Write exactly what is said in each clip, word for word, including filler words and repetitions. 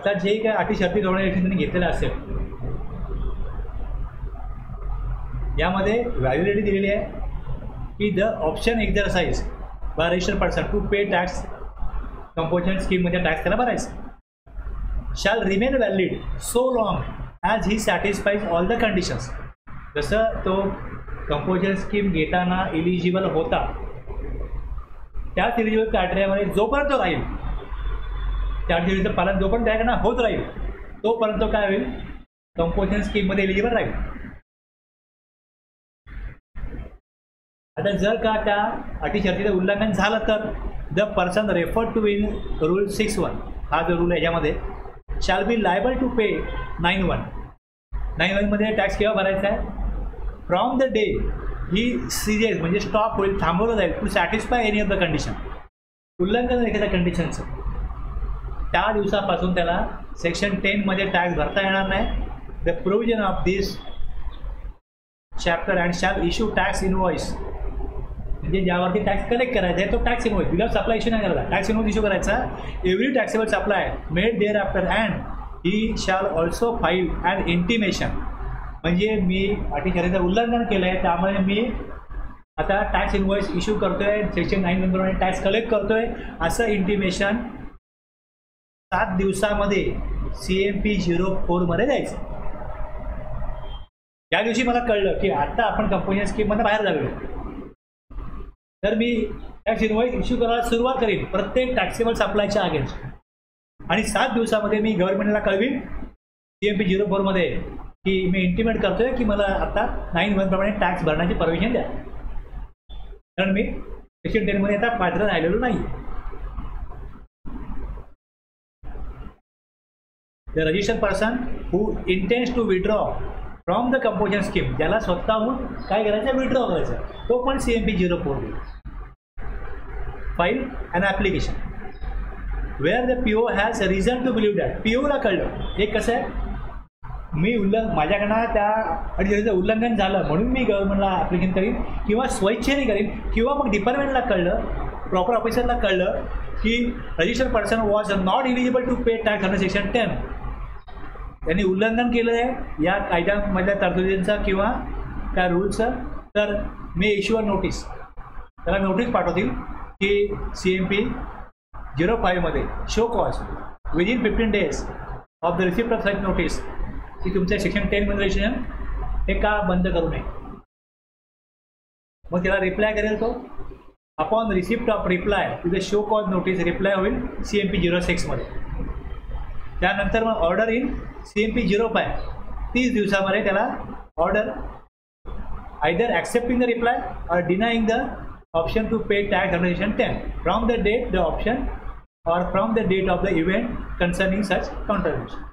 आता जे काय अटी शर्ती धोरणे त्यांनी घेतलेलं असेल यामध्ये व्हॅलिडिटी दिलेली आहे की the option exercise by registered person to pay tax composition स्कीममध्ये टॅक्स त्याला भरायचा shall remain valid so long as he satisfies all the conditions. जसं तो कंपोजिशन स्कीम घेताना इलिजिबल होता त्याच इलिजिबल क्रायटेरियामध्ये जोपर्यंत राहील त्या अटीचं पालन जोपर्यंत त्याकडनं होत राहील तोपर्यंत काय होईल कंपोजिशन स्कीममध्ये एलिजिबल राहील. आता जर का त्या अटी शर्तीचं उल्लंघन झालं तर the person refer to in rule six one हा जो रूल आहे याच्यामध्ये shall be liable to pay nine one nine वनमध्ये टॅक्स केव्हा भरायचा आहे फ्रॉम द डे ही सिरियस म्हणजे स्टॉप होईल थांबवलं जाईल to satisfy any of the condition. उल्लंघन एखाद्या कंडिशनचं त्या दिवसापासून त्याला सेक्शन टेनमध्ये टॅक्स भरता येणार नाही. The provision of this chapter and shall issue tax invoice म्हणजे ज्यावरती टॅक्स कलेक्ट करायचा आहे तो tax invoice without supply issue नाही करायचा. टॅक्स इनवॉइस इश्यू करायचा every taxable supply made thereafter and he shall also file and intimation म्हणजे मी अटी शर्तीचं उल्लंघन केलं आहे त्यामुळे मी आता टॅक्स इनवॉइस इश्यू करतोय सेक्शन नाईन नंबरमध्ये टॅक्स कलेक्ट करतोय असं इंटिमेशन सात दिवसामध्ये सी एम पी झिरो फोरमध्ये द्यायचं. त्या दिवशी मला कळलं की आता आपण कंपोजिशन स्कीममध्ये बाहेर जाऊया तर मी टॅक्स इनवॉइस इश्यू करायला सुरुवात करीन प्रत्येक टॅक्सेबल सप्लायच्या अगेन्स्ट आणि सात दिवसामध्ये मी गव्हर्नमेंटला कळवीन सी एम पी झिरो फोरमध्ये की मी इंटिमेट करतोय की मला आता नाईन वन प्रमाणे टॅक्स भरण्याची परमिशन द्या कारण मी सेक्शन टेनमध्ये आता पात्र राहिलेलो नाही. The registered person who intends to withdraw from the composition scheme ज्याला स्वतःहून काय करायचं विड्रॉ करायचं तो पण C M P zero four देईल. File and application where the P O has reason to believe that P ओला कळलं हे कसं आहे मी उल्लंघ माझ्याकडनं त्या अटीचं उल्लंघन झालं म्हणून मी गव्हर्नमेंटला ॲप्लिकेशन करीन किंवा स्वइच्छेने करीन किंवा मग डिपार्टमेंटला कळलं प्रॉपर ऑफिसरला कळलं की registered person was not eligible to pay tax under section ten त्यांनी उल्लंघन केलं आहे या कायद्यामधल्या तरतुदींचा किंवा त्या रूल्सचं तर मी इश्यू अ नोटीस त्याला नोटीस पाठवतील की सी एम पी झिरो फाईव्हमध्ये show cause within fifteen days of the receipt of such notice की तुमच्या सेक्शन टेनमध्ये रजिस्ट्रेशन हे का बंद करू नये. मग त्याला रिप्लाय करेल तो upon receipt of reply to the show cause notice reply होईल सी एम पी झिरो सिक्समध्ये. त्यानंतर मग order in C M P zero five तीस दिवसामध्ये त्याला order either accepting the reply or denying the option to pay tax under section ten from the date the option or from the date of the event concerning such contribution.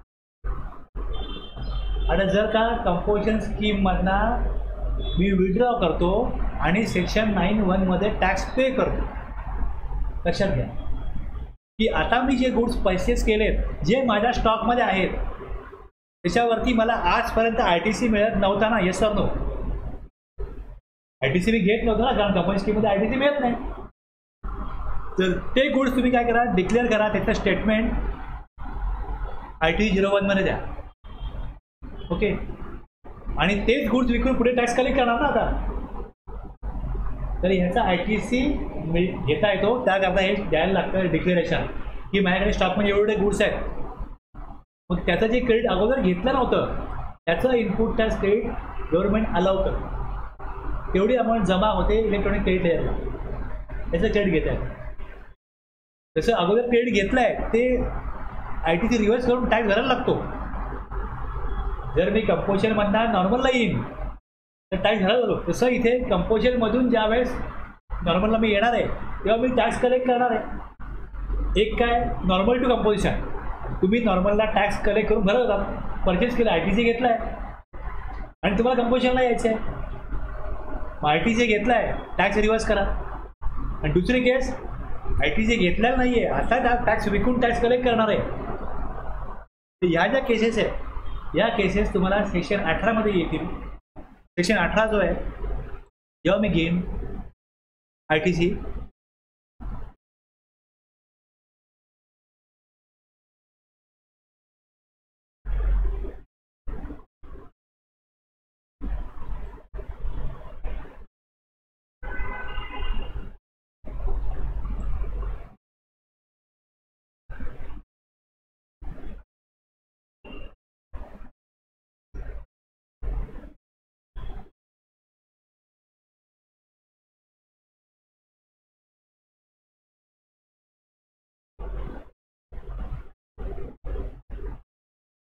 आता जर का composition स्कीममधनं मी withdraw करतो आणि section nine वनमध्ये tax pay करतो लक्षात घ्या की आता मी जे गुड्स परचेस केलेत जे माझ्या स्टॉकमध्ये आहेत त्याच्यावरती मला आजपर्यंत आय टी सी मिळत नव्हता ना yes or no I T C मी घेत नव्हतं ना कारण कंपनी स्कीममध्ये आय टी सी मिळत नाही तर ते गुड्स तुम्ही काय करा डिक्लेअर करा त्याचं स्टेटमेंट आय टी झिरो वनमध्ये द्या ओके आणि तेच गुड्स विकून पुढे टॅक्स कलेक्ट करणार ना आता तर ह्याचा आय टी सी घेता येतो त्याकरता हे द्यायला लागतं डिक्लेरेशन की माझ्याकडे स्टॉकमध्ये एवढे गुड्स आहेत मग त्याचं जे क्रेडिट अगोदर घेतलं नव्हतं त्याचं input tax credit government allow करतं तेवढी अमाऊंट जमा होते इलेक्ट्रॉनिक क्रेडिट लेअरला त्याचं क्रेडिट घेत आहे तसं अगोदर क्रेडिट घेतलं आहे ते आय टी सी रिव्हर्स करून टॅक्स भरायला लागतो. जर मी कंपोजिशनमधनं नॉर्मलला येईन तर टॅक्स भरायला लागतो तसं इथे कंपोजिशनमधून ज्या वेळेस नॉर्मलला मी येणार आहे तेव्हा मी टॅक्स कलेक्ट करणार आहे. एक काय नॉर्मल टू कंपोजिशन तुम्ही नॉर्मलला टॅक्स कलेक्ट करून भरत होता परचेस केलं आय टी सी घेतला आहे आणि तुम्हाला कंपोजिशनला यायचं आहे मग आय टी सी घेतला आहे टॅक्स रिव्हर्स करा. आणि दुसरी केस आय टी सी घेतलेला नाही आहे आता त्या टॅक्स विकून टॅक्स कलेक्ट करणार आहे. तर ह्या ज्या केसेस आहेत या केसेस तुम्हाला सेक्शन अठरामध्ये येतील. सेक्शन अठरा जो आहे जेव्हा मी घेईन आय टी सी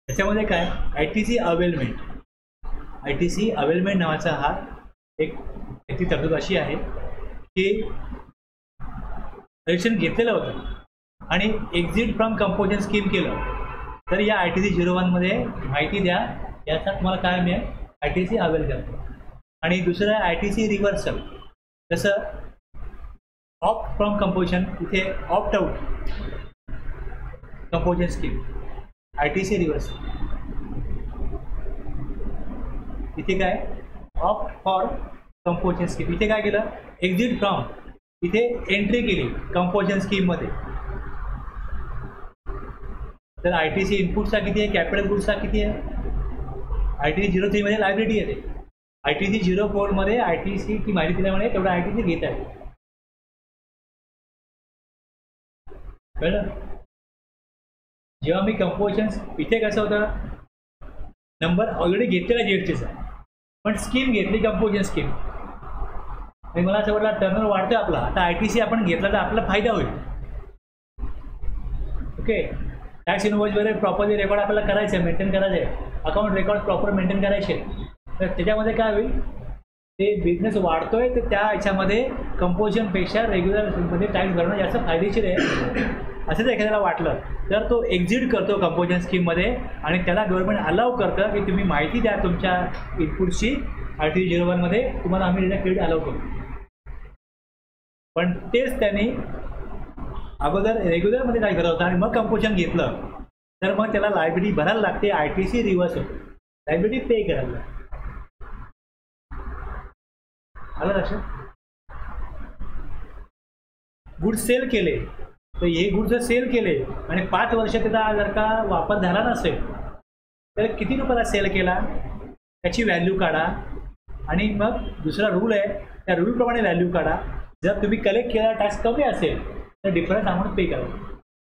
त्याच्यामध्ये काय I T C availment I T C availment नावाचा हा एक ती तरतूद अशी आहे की रजिस्ट्रेशन घेतलेलं होतं आणि एक्झिट फ्रॉम कंपोजन स्कीम केलं तर या आय टी सी झिरो वनमध्ये माहिती द्या, याचा तुम्हाला काय मिळेल, आय टी सी अवेल करतो. आणि दुसरं आहे आय टी सी रिव्हर्सल. जसं ऑप्ट फ्रॉम कंपोजन, इथे opt out composition scheme, I T C reversal. इथे काय ऑप्ट फॉर कंपोजन स्कीम, इथे काय केलं, एक्झिट फ्रॉम, इथे एंट्री केली कंपोजन स्कीममध्ये. तर आय टी सी इनपुटचा किती आहे, कॅपिटल गुड्सचा किती आहे, आय टी सी झिरो थ्रीमध्ये लायबिलिटी येते, आय टी सी झिरो फोरमध्ये आय टी सी ची माहिती दिल्यामुळे तेवढं आय टी सी घेत आहे. कळलं. जेव्हा मी कंपोजन, इथे कसं होतं, नंबर ऑलरेडी घेतलेला जीएसटीचा पण स्कीम घेतली कंपोजन स्कीम आणि मला असं वाटलं टर्नर वाढतोय आपला, आता आय टी सी आपण घेतला तर आपला फायदा होईल. ओके, टॅक्स इनवॉइस वगैरे प्रॉपरली रेकॉर्ड आपल्याला करायचं आहे, मेंटेन करायचं आहे, अकाउंट रेकॉर्ड प्रॉपर मेंटेन करायचे. तर त्याच्यामध्ये काय होईल, ते बिझनेस वाढतोय तर त्या ह्याच्यामध्ये कंपोजनपेक्षा रेग्युलरमध्ये टॅक्स भरणं जास्त फायदेशीर आहे असं जर एखाद्याला वाटलं तर तो एक्झिट करतो कंपोजन स्कीममध्ये आणि त्याला गव्हर्नमेंट अलाव करतं की तुम्ही माहिती द्या तुमच्या इनपुटची, आय टी झिरो वनमध्ये तुम्हाला आम्ही त्याचा क्रेडिट अलाव करू. पण तेच त्यांनी अगोदर रेग्युलरमध्ये काय करत होतं आणि मग कंपोजन घेतलं तर मग त्याला लायबिलिटी भरायला लागते, आय टी सी रिव्हर्स होते, लायबिलिटी पे करायला लागते. आलं लक्षात. गुड्स सेल केले तर हे गुड्स जर सेल केले आणि पाच वर्ष त्याचा जर का वापर झाला नसेल तर किती रुपयाला सेल केला त्याची व्हॅल्यू काढा आणि मग दुसरा रूल आहे त्या रूलप्रमाणे व्हॅल्यू काढा. जर तुम्ही कलेक्ट केला टॅक्स कमी असेल तर डिफरन्स अमाऊंट पे करा.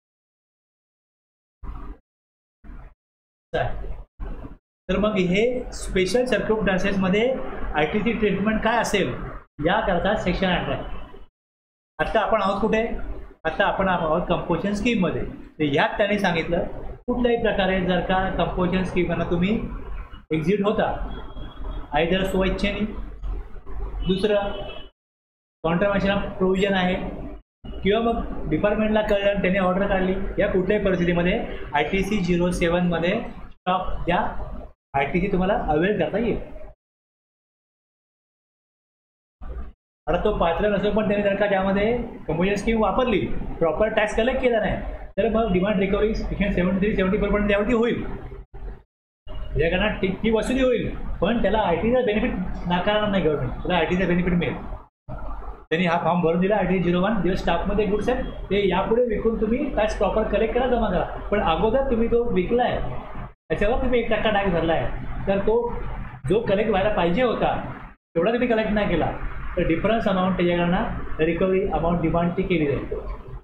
तर मग हे स्पेशल सर्कमस्टान्सेसमध्ये आय टी सी ट्रीटमेंट काय असेल याकरता सेक्शन अठरा आहे. आत्ता आपण आहोत कुठे, आता आपण आहोत कंपोजन स्कीममध्ये. तर यात त्यांनी सांगितलं कुठल्याही प्रकारे जर का कंपोजन स्कीममधून तुम्ही एक्झिट होता आयदर स्वइच्छेने, दुसरं कॉन्ट्रामॅशन प्रोव्हिजन आहे किंवा मग डिपार्टमेंटला कळलं त्याने ऑर्डर काढली, या कुठल्याही परिस्थितीमध्ये आय टी सी झिरो सेवनमध्ये स्टॉक द्या, आय टी सी तुम्हाला अवेल करता येईल. आता तो पात्र नसेल पण त्याने जर का त्यामध्ये कंपोजन स्कीम वापरली, प्रॉपर टॅक्स कलेक्ट केला नाही तर मग demand recovery section seventy three seventy four पर्यंत त्यावरती होईल, त्या कारणात ती ती वसुली होईल पण त्याला आय टीचा बेनिफिट नाकारणार नाही गव्हर्नमेंट, त्याला आय टीचा बेनिफिट मिळेल. त्यांनी हा फॉर्म भरून दिला, आय टी झिरो वन जे स्टॉकमध्ये गुड्स आहेत ते यापुढे विकून तुम्ही टॅक्स प्रॉपर कलेक्ट करा, जमा करा. पण अगोदर तुम्ही तो विकलाय त्याच्यावर तुम्ही एक टक्का टॅक्स भरला आहे तर तो जो कलेक्ट व्हायला पाहिजे होता तेवढा तुम्ही कलेक्ट नाही केला तर डिफरन्स अमाऊंट त्याच्याकडनं रिकव्हरी अमाऊंट डिमांड ती केली जाईल.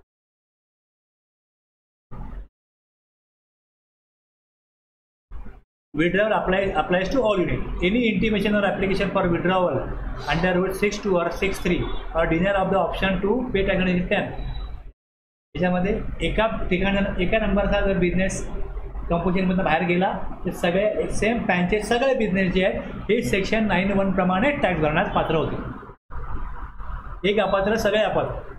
Withdrawal applies, applies to all unit. Any intimation or application for withdrawal under Rule six two or six three or denial of the option to pay tax under ten. याच्यामध्ये एका ठिकाणी एका नंबरचा जर business कंपोजनमधून बाहेर गेला तर सगळे सेम पॅनचे सगळे बिझनेस जे आहेत हे सेक्शन नाईन वन प्रमाणे टॅक्स भरण्यास पात्र होते. एक अपात्र सगळे अपात्र.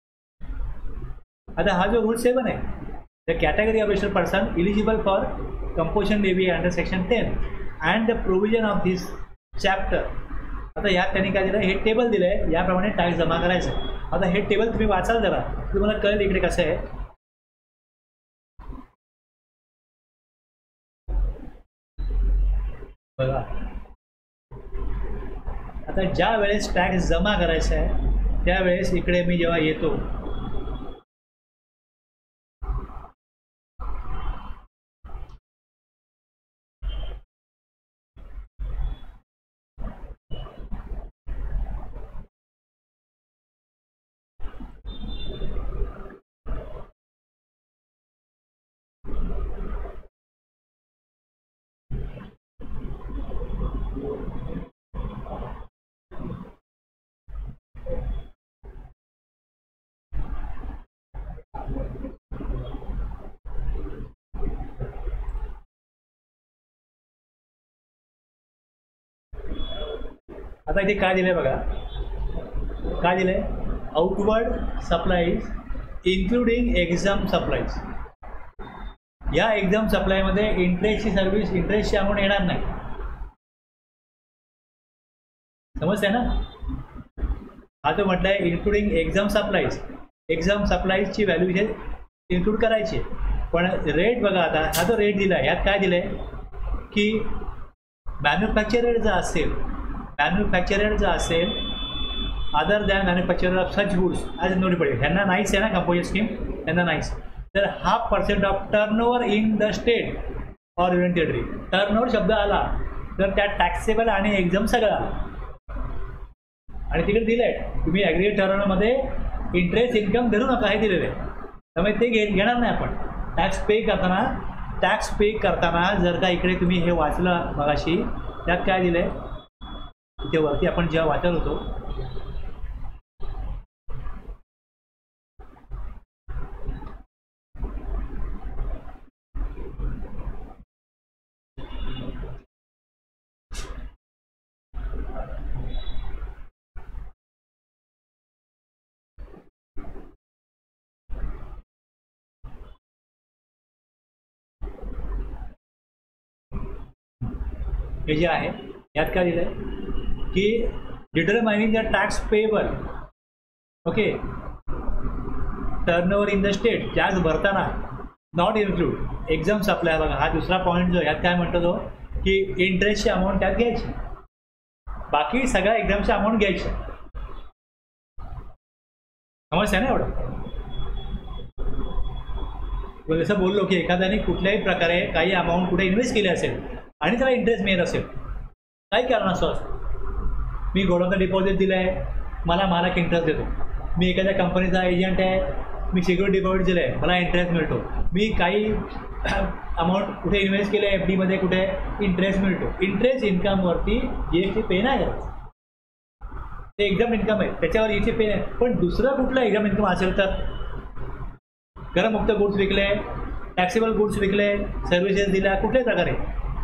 आता हा जो रूल सेवन आहे the category of registered person eligible for composition levy under section ten and the provision of this chapter. आता यात त्यांनी काय दिलं, हे टेबल दिलं आहे याप्रमाणे टॅक्स जमा करायचं. आता हे टेबल तुम्ही वाचाल जरा तुम्हाला कळेल इकडे कसं आहे. बघा आता ज्या वेळेस टॅक्स जमा करायचा आहे त्यावेळेस इकडे मी जेव्हा येतो आता इथे काय दिलं आहे बघा, काय दिलं आहे, outward supplies including exempt supplies. या एक्झाम सप्लायमध्ये इंटरेस्टची सर्व्हिस, इंटरेस्टची अमाऊंट येणार नाही. समजतंय ना? हा तो म्हटलं आहे इन्क्लुडिंग एक्झाम सप्लाईज. एक्झाम सप्लाईजची व्हॅल्यू इथे इन्क्लूड करायची. पण रेट बघा, आता हा जो रेट दिला आहे यात काय दिलं आहे की मॅन्युफॅक्चरर जर असेल, मॅन्युफॅक्चरर जर असेल other than manufacturer of such goods as note पडेल, ह्यांना नाहीच आहे ना कंपोजिट स्कीम, त्यांना नाहीच. तर half percent of turnover in the state or union territory. Turnover शब्द आला तर त्यात टॅक्सेबल आणि एक्झाम सगळं आलं. आणि तिकडे दिलं आहे तुम्ही ॲग्रिगेट टर्नओव्हरमध्ये इंटरेस्ट इन्कम धरू नका हे दिलेलं आहे. त्यामुळे ते घे घेणार नाही आपण. टॅक्स पे करताना, टॅक्स पे करताना जर का इकडे तुम्ही हे वाचलं मगाशी, त्यात काय दिलं आहे इथे वरती आपण जेव्हा वाचत होतो, हे जे आहे यात काय दिलं आहे की determining the tax payable, okay, turnover in the state, tax भरताना नॉट इन्क्लूड एक्झाम सप्लाय. बघा हा दुसरा पॉईंट जो यात काय म्हणतो तो की इंटरेस्टची अमाऊंट त्यात घ्यायची, बाकी सगळ्या एक्झामची अमाऊंट घ्यायची. समजतं ना एवढं? जसं बोललो की एखाद्याने कुठल्याही प्रकारे काही अमाऊंट कुठे इन्व्हेस्ट केली असेल आणि त्याला इंटरेस्ट मिळत असेल, काही कारण असं असतं, मी गोडाऊनला डिपॉझिट दिलं आहे, मला मालक इंटरेस्ट देतो. मी एखाद्या कंपनीचा एजंट आहे, मी सिक्युरिटी डिपॉझिट दिलं आहे, मला इंटरेस्ट मिळतो. मी काही अमाऊंट कुठे इन्व्हेस्ट केलं आहे एफ डीमध्ये, कुठे इंटरेस्ट मिळतो. इंटरेस्ट इन्कमवरती जी एस टी पे नाही करायचं, ते एक्झाम इन्कम आहे त्याच्यावर जी एस टी पे नाही. पण दुसरं कुठलं एक्झाम इन्कम असेल तर करमुक्त गुड्स विकले, टॅक्सेबल गुड्स विकले, सर्व्हिसेस दिल्या, कुठल्याही प्रकारे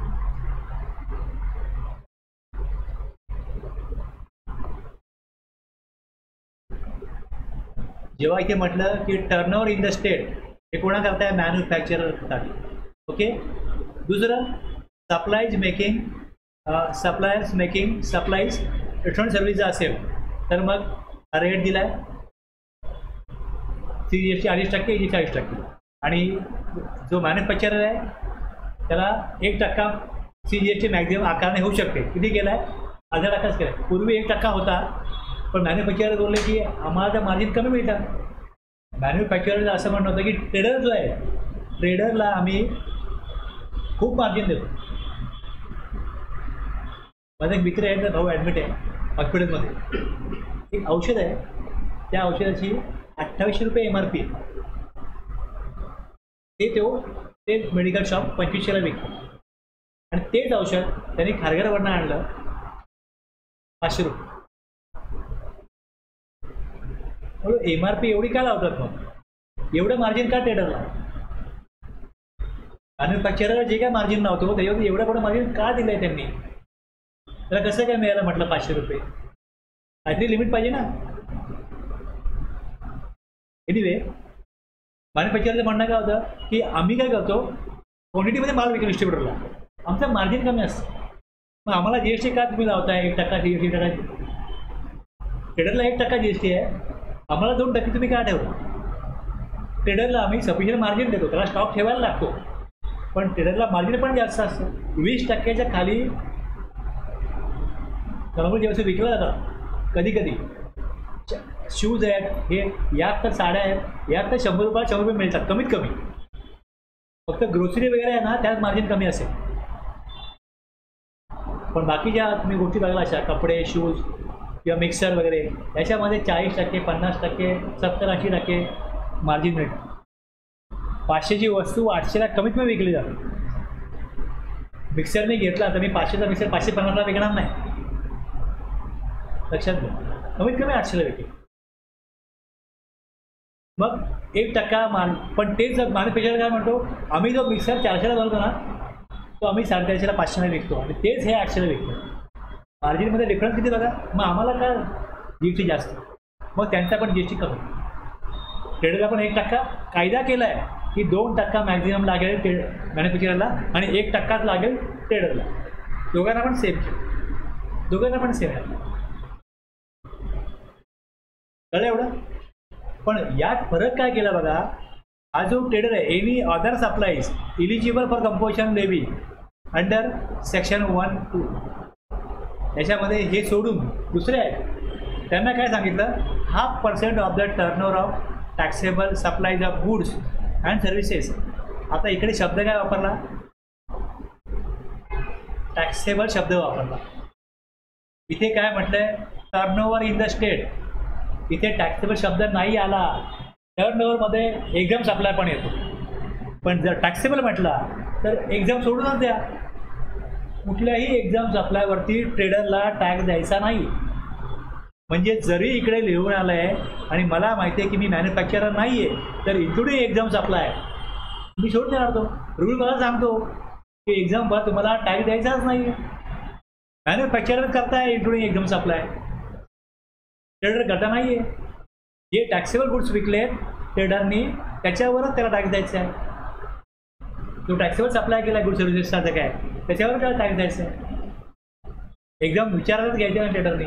जेव्हा इथे म्हटलं की टर्नओव्हर इन द स्टेट, हे कोणा करताय, मॅन्युफॅक्चररसाठी. ओके. दुसरं supplies making, suppliers making supplies return service जर असेल तर मग रेट दिला आहे सी जी एस टी अडीच टक्के, जी चाळीस टक्के. आणि जो मॅन्युफॅक्चरर आहे त्याला एक टक्का C G S T maximum आकारणे होऊ शकते. किती केला आहे? अर्धा टक्काच केला आहे. पूर्वी एक टक्का होता, पण मॅन्युफॅक्चरर बोलले की आम्हाला तर मार्जिन कमी मिळतात. मॅन्युफॅक्चररचं असं म्हणणं होतं की ट्रेडर जो आहे, ट्रेडरला आम्ही खूप मार्जिन देतो. माझा एक मित्र आहे, तर भाऊ ॲडमिट आहे हॉस्पिटलमध्ये. एक औषध आहे, त्या औषधाची अठ्ठावीसशे रुपये एम आर पी आहे. ते तो ते मेडिकल शॉप पंचवीसशेला विकतो. आणि तेच औषध त्यांनी खारघरवरनं आणलं पाचशे रुपये. म्हणून एम आर पी एवढी का लावतात मग? एवढं मार्जिन का ट्रेडरला? मॅन्युफॅक्चरर जे काय मार्जिन लावतो त्याच्यावर एवढं मोठं मार्जिन का दिलं आहे त्यांनी? त्याला कसं काय मिळालं म्हटलं पाचशे रुपये? काहीतरी लिमिट पाहिजे ना. एनिवे मॅन्युफॅक्चररचं म्हणणं काय होतं की आम्ही काय करतो, क्वांटिटीमध्ये माल विकतो डिस्ट्रीब्युटरला, आमचं मार्जिन कमी असतं. मग आम्हाला जी एस टी का तुम्ही लावताय? एक टक्का जी एस टी टक्का, ट्रेडरला एक टक्का जी एस टी आहे, आम्हाला दोन टक्के तुम्ही काय ठेवता? ट्रेडरला आम्ही सफिशियंट मार्जिन देतो, त्याला स्टॉक ठेवायला लागतो, पण ट्रेडरला मार्जिन पण जास्त असतं. वीस टक्क्याच्या खाली नॉर्मल जेव्हा विकलं जातं, कधी कधी शूज आहेत, हे यात तर साड्या आहेत, यात तर शंभर रुपये शंभर रुपये मिळतात कमीत कमी. फक्त ग्रोसरी वगैरे आहे ना, त्यात मार्जिन कमी असेल. पण बाकी ज्या तुम्ही गोष्टी बघायला अशा कपडे, शूज किंवा मिक्सर वगैरे, याच्यामध्ये चाळीस टक्के, पन्नास टक्के, सत्तर ऐंशी टक्के मार्जिन मिळतं. पाचशेची वस्तू आठशेला कमीत कमी विकली जाते. मिक्सरने घेतला तर मी पाचशेचा मिक्सर पाचशे पन्नासला विकणार नाही, लक्षात घ्या. कमीत कमी आठशेला विकेल. मग एक टक्का माल. पण तेच मॅन्युफॅक्चरर काय म्हणतो, आम्ही जो मिक्सर चारशेला बनवतो ना, तो आम्ही साडेचारशेला पाचशेला विकतो, आणि तेच हे आठशेला विकतो. मार्जिनमध्ये डिफरन्स किती बघा. मग आम्हाला काय जी एस टी जास्त, मग त्यांचा पण जी एस टी कमी. ट्रेडरला पण एक टक्का कायदा केला आहे की दोन टक्का मॅक्झिमम लागेल ट्रे मॅन्युफॅक्चररला आणि एक टक्काच लागेल ट्रेडरला. दोघांना पण सेम दोघांना पण सेम आहे. कळलं एवढं. पण यात फरक काय केला बघा. हा जो ट्रेडर आहे, any other supplies eligible for composition levy under section one two, याच्यामध्ये हे सोडून दुसरे आहेत त्यांना काय सांगितलं, half percent of the turnover of taxable supplies of goods and services. आता इकडे शब्द काय वापरला, टॅक्सेबल शब्द वापरला. इथे काय म्हटलंय, टर्नओव्हर इन द स्टेट. इथे टॅक्सेबल शब्द नाही आला. टर्नओव्हरमध्ये एक्झाम सप्लाय पण येतो, पण जर टॅक्सेबल म्हटला तर एक्झाम सोडूनच द्या. कुठल्याही एक्झाम सप्लायवरती ट्रेडरला टॅक्स द्यायचा नाही. म्हणजे जरी इकडे लिहून आलं आहे आणि मला माहिती आहे की मी मॅन्युफॅक्चरर नाही आहे, तर इन्क्लुडिंग एक्झाम सप्लाय मी सोडून देणार. तो रूल मला सांगतो की एक्झाम भर तुम्हाला टॅक्स द्यायचाच नाही. मॅन्युफॅक्चरर करताय इन्क्लुडिंग एक्झाम सप्लाय, ट्रेडर करता नाही आहे. जे टॅक्सेबल गुड्स विकले ट्रेडरनी त्याच्यावरच त्याला टॅक्स द्यायचा आहे. जो टॅक्सेबल सप्लाय केला गुड सर्व्हिसेसचा काय त्याच्यावर त्याला टॅक्स द्यायचा आहे. एक्झाम विचारायलाच घ्यायचं ना ट्रेडरनी.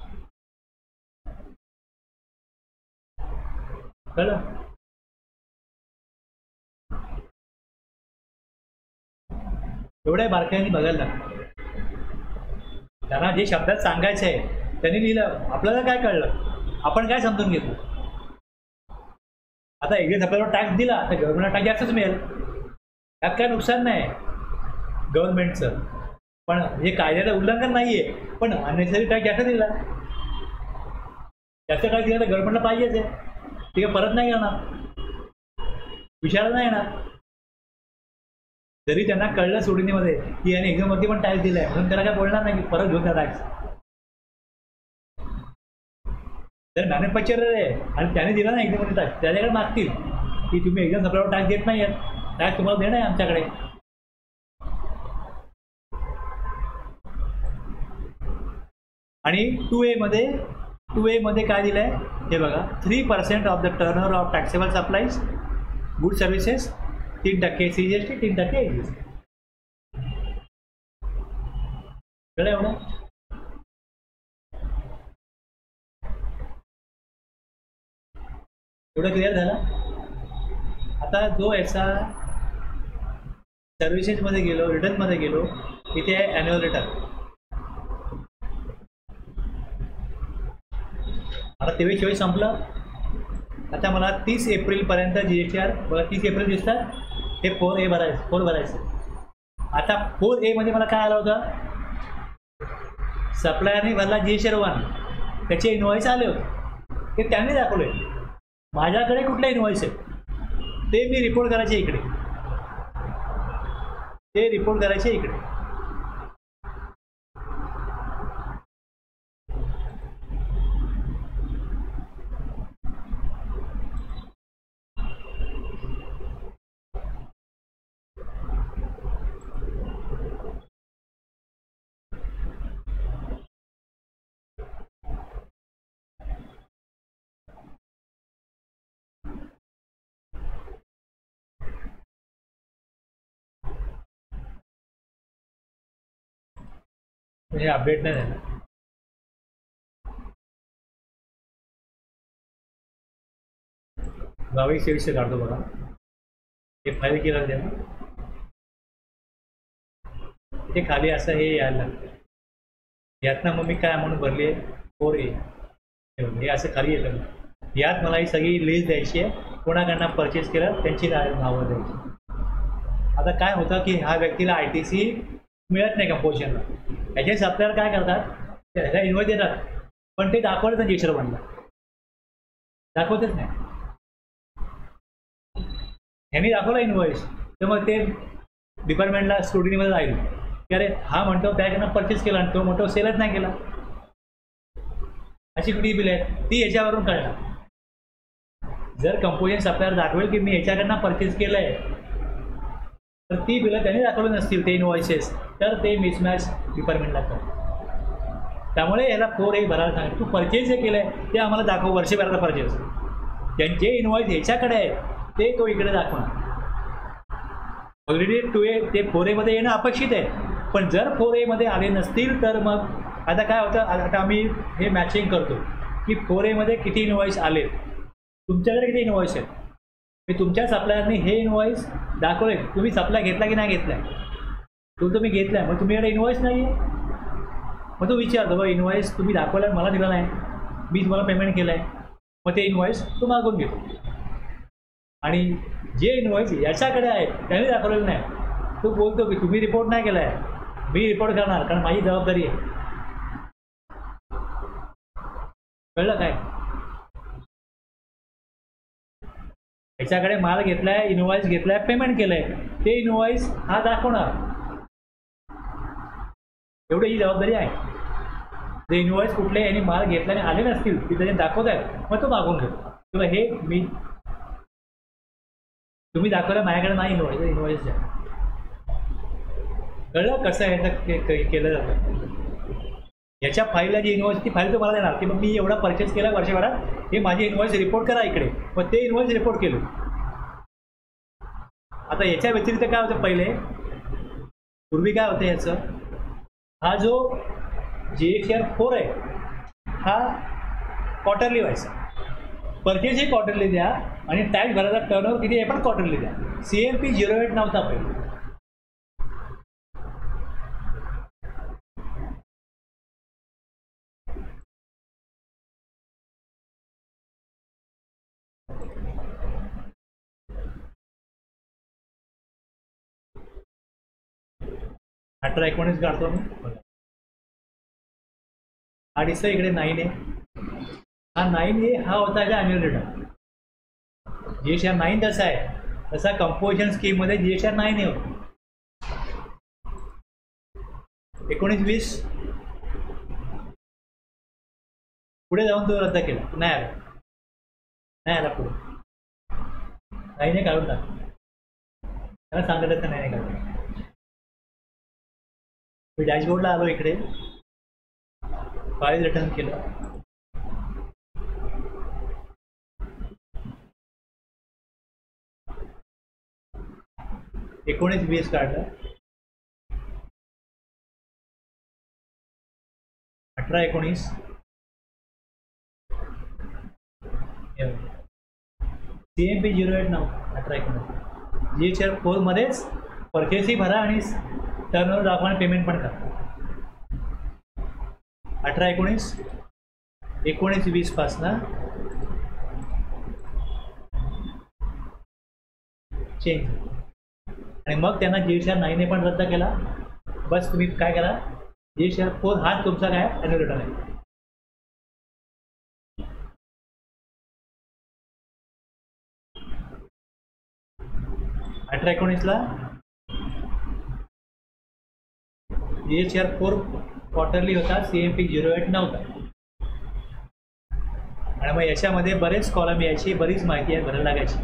कळलं. एवढ्या बारकाईने बघायला लागतं. त्यांना जे शब्दात सांगायचं आहे त्यांनी लिहिलं. आपल्याला काय कळलं, आपण काय समजून घेतो. आता एक्झाम आपल्याला टॅक्स दिला तर गव्हर्नमेंटला टॅक्स जास्तच मिळेल, त्यात काय नुकसान नाही गव्हर्नमेंटचं. पण हे कायद्याचं उल्लंघन नाही आहे, पण अननेसेसरी टॅक्स जास्त दिला. जास्त टॅक्स दिला तर गव्हर्नमेंटला पाहिजेच आहे. ते काय परत नाही येणार, विचारायला नाही येणार. जरी त्यांना कळलं सोडणीमध्ये की याने एक्झामवरती पण टॅक्स दिला आहे म्हणून त्याला काय बोलणार नाही की परत घेऊन त्या टॅक्स. तर मॅन्युफॅक्चरर आहे आणि त्याने दिला ना एक्झाममध्ये टॅक्स, त्याच्याकडे मागतील की तुम्ही एक्झाम सप्लायवर टॅक्स देत नाही आहेत, टॅक्स तुम्हाला देणं आहे आमच्याकडे. आणि टू ए मध्ये टू ए मध्ये काय दिलं आहे हे बघा. Three percent of the turnover of taxable supplies good services, तीन टक्के सी जी एस टी, तीन टक्के ए जी एस टी. कळलं एवढं. एवढं क्लिअर झालं. आता जो याचा सर्व्हिसेसमध्ये गेलो, रिटर्नमध्ये गेलो, इथे आहे ॲन्युअल रिटर्न. आता तेवीस चोवीस संपलं. आता मला तीस एप्रिलपर्यंत जी एस टी आर बघा, तीस एप्रिल दिसतात. हे फोर ए भरायचं, फोर भरायचं. आता फोर ए मध्ये मला काय आलं होतं, सप्लायरने भरला G S T R one, त्याचे इनवॉइस आले होते ते त्यांनी दाखवले. माझ्याकडे कुठले इनवॉइस आहे ते मी रिपोर्ट करायचे इकडे, ते रिपोर्ट करायचे इकडे. हे अपडेट नाही झालं. बावीस तेवीसशे काढतो बघा. हे फाईल केलं द्या. इथे खाली असं हे यायला लागतं. यातनं मग मी काय अमाऊंट भरली आहे, फोर ए. हे असं खाली येतं. यात मला ही सगळी लिस्ट द्यायची आहे, कोणाकडनं परचेस केलं त्यांची नावं द्यायची. आता काय होतं की ह्या व्यक्तीला आय टी सी मिळत नाही कंपोजिशनला. ह्याचे सप्लायर काय करतात, ह्याला इन्व्हॉइस देतात पण ते दाखवत नाही. जी बनला दाखवतच नाही. ह्यांनी दाखवलं इन्व्हॉइस तर मग ते डिपार्टमेंटला स्क्रुटिनीमध्ये जाईल की अरे हा म्हणतो त्याकडनं परचेस केला आणि तो म्हणतो सेलच नाही केला. अशी कुठली बिल आहेत ती ह्याच्यावरून कळणार. जर कंपोजिशन सप्लायर दाखवेल की मी ह्याच्याकडनं परचेस केलं आहे तर ती बिलं त्यांनी दाखवली नसतील ते इन्व्हॉइसेस, तर ते मिसमॅच डिपार्टमेंटला करतात. त्यामुळे याला फोर ए भरायला सांग. तू परचेज जे केलं आहे ते आम्हाला दाखव, वर्षभराचा परचेस. ज्यांचे इनवॉइस ह्याच्याकडे आहे ते तो इकडे दाखवणार. ऑलरेडी टू ए ते फोर एमध्ये येणं अपेक्षित आहे, पण जर फोर एमध्ये आले नसतील तर मग आता काय होतं, आता आम्ही हे मॅचिंग करतो की फोर एमध्ये किती इनवॉइस आले, तुमच्याकडे किती इनवॉइस आहेत. मी तुमच्या सप्लायरने हे इनवॉइस दाखवले, तुम्ही सप्लाय घेतला की नाही घेतला आहे, तो तुम्ही घेतला आहे, मग तुम्ही इनवॉइस नाही आहे. मग तो विचारतो बाबा इनवॉइस तुम्ही दाखवला मला दिला नाही, मी तुम्हाला पेमेंट केलं आहे, मग ते इनवॉइस तो मागून घेतो. आणि जे इनवॉइस याच्याकडे आहे त्याने दाखवलेलं नाही, तो बोलतो की तुम्ही रिपोर्ट नाही केला आहे, मी रिपोर्ट करणार कारण माझी जबाबदारी आहे. कळलं काय. याच्याकडे माल घेतलाय, इनवॉइस घेतलाय, पेमेंट केलंय, ते इनवॉइस हा दाखवणार. एवढी ही जबाबदारी आहे. जे इनवॉइस कुठले यांनी माल घेतल्याने आले नसतील की त्याने दाखवत आहेत मग तो मागून घेतो किंवा हे मी तुम्ही दाखवलं माझ्याकडे नाही इनवॉइस, इनवॉइस द्या. कळलं कसं आहे केलं जातं. याच्या फाईलला जी इनवॉइस ती फाईल तो मला देणार की मग मी एवढा परचेस केला वर्षभरात, हे माझी इनवॉइस रिपोर्ट करा इकडे, मग ते इनवॉइस रिपोर्ट केलं. आता याच्या व्यतिरिक्त काय होतं, पहिले पूर्वी काय होतं याचं, हा जो जी एच आर फोर आहे हा क्वार्टरली व्हायचा. परचेस ही क्वार्टरली द्या आणि टॅक्स भरायचा टर्नओव्हर किती आहे पण क्वार्टरली द्या. C M P zero eight नव्हता पहिले. अठरा एकोणीस काढतो मी. हा दिसतो इकडे नाईन आहे, हा नाईन ए हा होता का annual return. G S R nine तसा आहे, तसा कंपोजिशन स्कीममध्ये G S R nine A होतो. एकोणीस वीस पुढे जाऊन तो रद्द केला, नाही आला नाही आला पुढे. नाईन ए काढून टाक, त्याला सांगितलं तर नाही काढून. मी डॅशबोर्डला आलो, इकडे फाईल रिटर्न केलं. एकोणीस वीस काढलं, अठरा एकोणीस C M P zero eight नव्हतं. अठरा एकोणीस जी एच आर फोरमध्येच परचेसही भरा आणि टर्नओव्हर दाखवा आणि पेमेंट पण करा. अठरा एकोणीस एकोणीस वीस पासनं चेंज आणि मग त्यांना जी एच आर नाईन पण रद्द केला. बस तुम्ही काय करा, जी एच आर फोर हाच तुमचा काय अॅन्युअल रिटर्न आहे. अठरा एकोणीसला G H R four quarterly होता, C M P zero eight नव्हता. आणि मग याच्यामध्ये बरेच कॉलम यायची, बरीच माहिती आहे भरायला लागायची.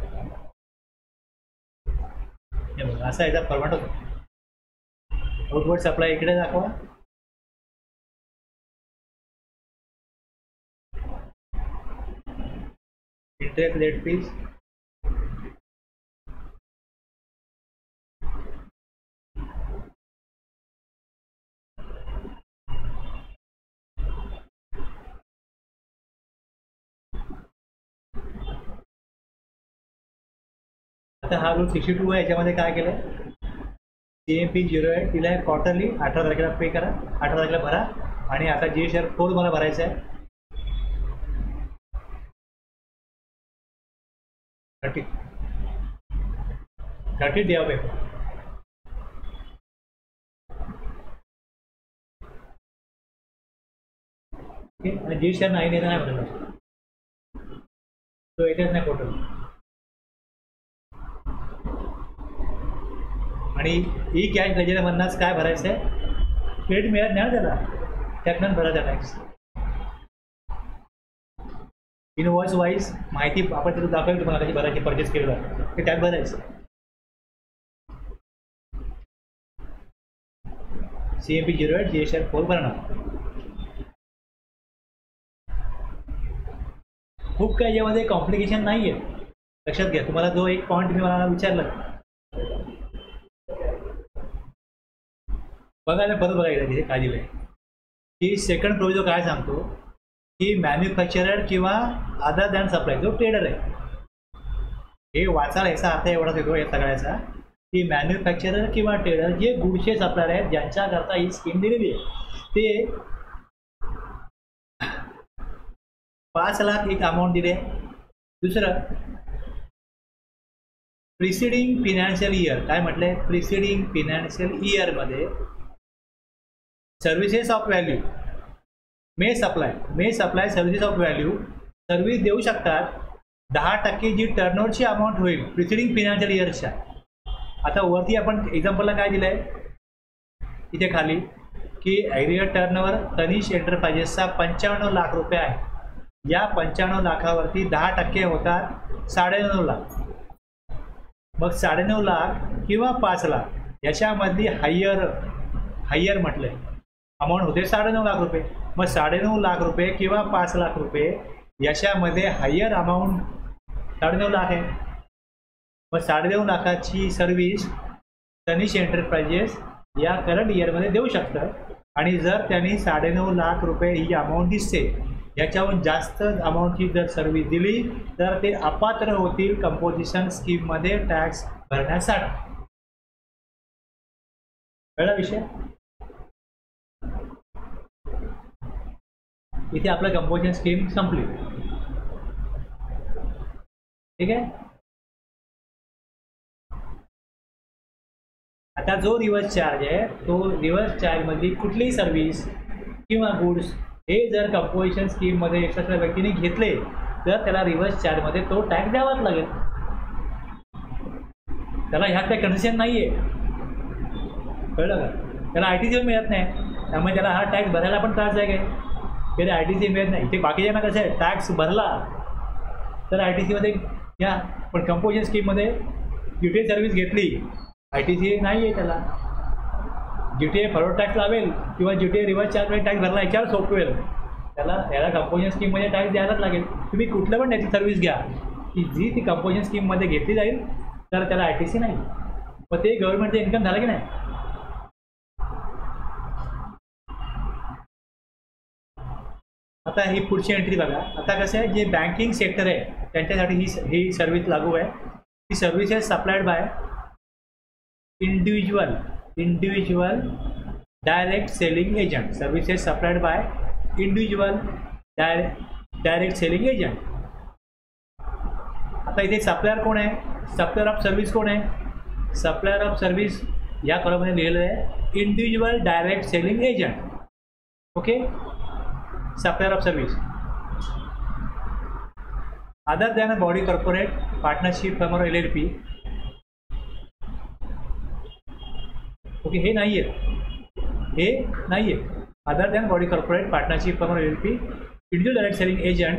हे बघा असा याचा फॉर्मॅट होता. आउटवर्ड सप्लाय इकडे दाखवा, इंटरेस्ट लेट फीज, आता हा रूल सिक्स्टी टू आहे. याच्यामध्ये काय केलं, C M P zero eight तिला आहे क्वार्टरली, अठरा तारखेला पे करा, अठरा तारखेला भरा. आणि आता जी एच आर फोर मला भरायचं आहे thirty thirty day of paper. Okay, आणि जी एच आर नाईन येतं नाही भरायला, तो येतेच नाही क्वार्टर. आणि ई कॅश लेजरमधूनच काय भरायचं आहे, क्रेडिट मिळत नाही त्याला, त्यातनं भरायचा टॅक्स. इनवॉइस वाईज माहिती आपण तिथं दाखवली तुम्हाला कशी भरायची, परचेस केलं ते त्यात भरायचं. C M P zero eight G H R four भरणार. खूप काही याच्यामध्ये कॉम्प्लिकेशन नाही आहे. लक्षात घ्या, तुम्हाला जो एक पॉईंट मी मला विचारला बघा ना, परत बघायला तिथे काय दिलं आहे की सेकंड प्रोविजो काय सांगतो की मॅन्युफॅक्चरर किंवा अदर दॅन सप्लाय जो ट्रेडर आहे, हे वाचायला याचा अर्थ एवढाच येतो या सगळ्याचा की मॅन्युफॅक्चरर किंवा ट्रेडर जे गुडचे सप्लायर आहेत ज्यांच्याकरता ही स्कीम दिलेली आहे ते पाच लाख एक अमाऊंट दिले. दुसरं प्रिसिडिंग फिनान्शियल इयर काय म्हटलंय, प्रिसिडिंग फिनान्शियल इयरमध्ये services of value may supply may supply services of value service देऊ शकतात दहा टक्के जी टर्नओव्हरची अमाऊंट होईल प्रिसिडिंग फिनान्शियल इयरच्या. आता वरती आपण एक्झाम्पलला काय दिलं आहे इथे खाली की ॲग्रिगेट टर्नओव्हर तनिष एंटरप्राइजेसचा पंच्याण्णव लाख रुपये आहे. या पंच्याण्णव लाखावरती दहा टक्के होतात साडेनऊ लाख. मग साडेनऊ लाख किंवा पाच लाख याच्यामधली हायर हायर म्हटलंय अमाऊंट होते साडेनऊ लाख रुपये. मग साडेनऊ लाख रुपये किंवा पाच लाख रुपये याच्यामध्ये हायर अमाऊंट साडेनऊ लाख आहे. मग साडेनऊ लाखाची सर्व्हिस तनिष एंटरप्राइजेस या करंट इयरमध्ये देऊ शकतं. आणि जर त्यांनी साडेनऊ लाख रुपये ही अमाऊंट दिसते याच्याहून जास्त अमाऊंटची जर सर्व्हिस दिली तर ते अपात्र होतील कंपोजिशन स्कीममध्ये टॅक्स भरण्यासाठी. कळला विषय. इथे आपलं कंपोजिशन स्कीम संपली. ठीक आहे. आता जो रिव्हर्स चार्ज आहे तो रिव्हर्स चार्जमधली कुठलीही सर्व्हिस किंवा गुड्स हे जर कंपोजिशन स्कीममध्ये एखाद्या व्यक्तीने घेतले तर त्याला रिव्हर्स चार्जमध्ये तो टॅक्स द्यावाच लागेल. त्याला ह्यात काही कन्सेशन नाही आहे. कळलं का. त्याला आय टी सी मिळत नाही त्यामुळे त्याला हा टॅक्स भरायला पण त्रासदायक आहे. त्याला आय टी सी मिळत नाही. इथे बाकीच्यांना कसं आहे टॅक्स भरला तर आय टी सीमध्ये घ्या, पण कंपोजिशन स्कीममध्ये ड्युटी सर्व्हिस घेतली आय टी सी नाही आहे त्याला. G T A forward tax लावेल किंवा जी टी ए रिव्हर्स चार्जमध्ये टॅक्स भरला याच्यावर सोपवेल त्याला. त्याला कंपोजिशन स्कीममध्ये टॅक्स द्यायलाच लागेल. तुम्ही कुठलं पण त्याची सर्व्हिस घ्या की जी ती कंपोजिशन स्कीममध्ये घेतली जाईल तर त्याला आय टी सी नाही. मग ते गव्हर्नमेंटचं इन्कम झालं की नाही. आता ही पुढची एंट्री बघा. आता कसं आहे जे बँकिंग सेक्टर आहे त्यांच्यासाठी ही ही सर्व्हिस लागू आहे. ही services supplied by individual individual direct selling agent. Services supplied by individual direct direct selling agent. आता इथे सप्लायर कोण आहे, सप्लायर ऑफ सर्व्हिस कोण आहे. सप्लायर ऑफ सर्व्हिस या कॉलममध्ये लिहिलेलं आहे individual direct selling agent. Okay. Supplier of service other than body corporate partnership firm L L P. Okay. हे नाही आहे हे नाही आहे other than body corporate partnership firm L L P individual direct selling agent.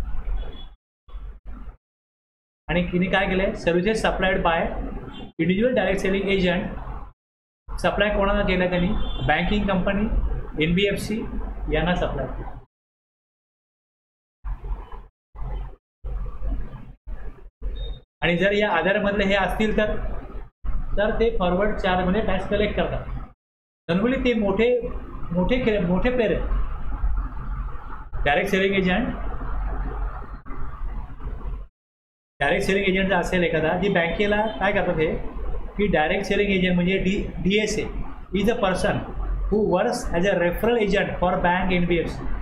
आणि तिने काय केलं आहे services supplied by individual direct selling agent. Supply कोणाला केलं त्यांनी, banking company N B F C यांना सप्लाय. आणि जर या आधारमधले हे असतील तर तर ते फॉरवर्ड चार्जमध्ये टॅक्स कलेक्ट करतात. जनरली ते मोठे मोठे मोठे प्लेयर आहेत. Direct selling agent direct selling agent जर असेल एखादा जी बँकेला काय करतात हे की डायरेक्ट सेलिंग एजंट म्हणजे D D S A is a person who works as a referral agent for bank N B F C.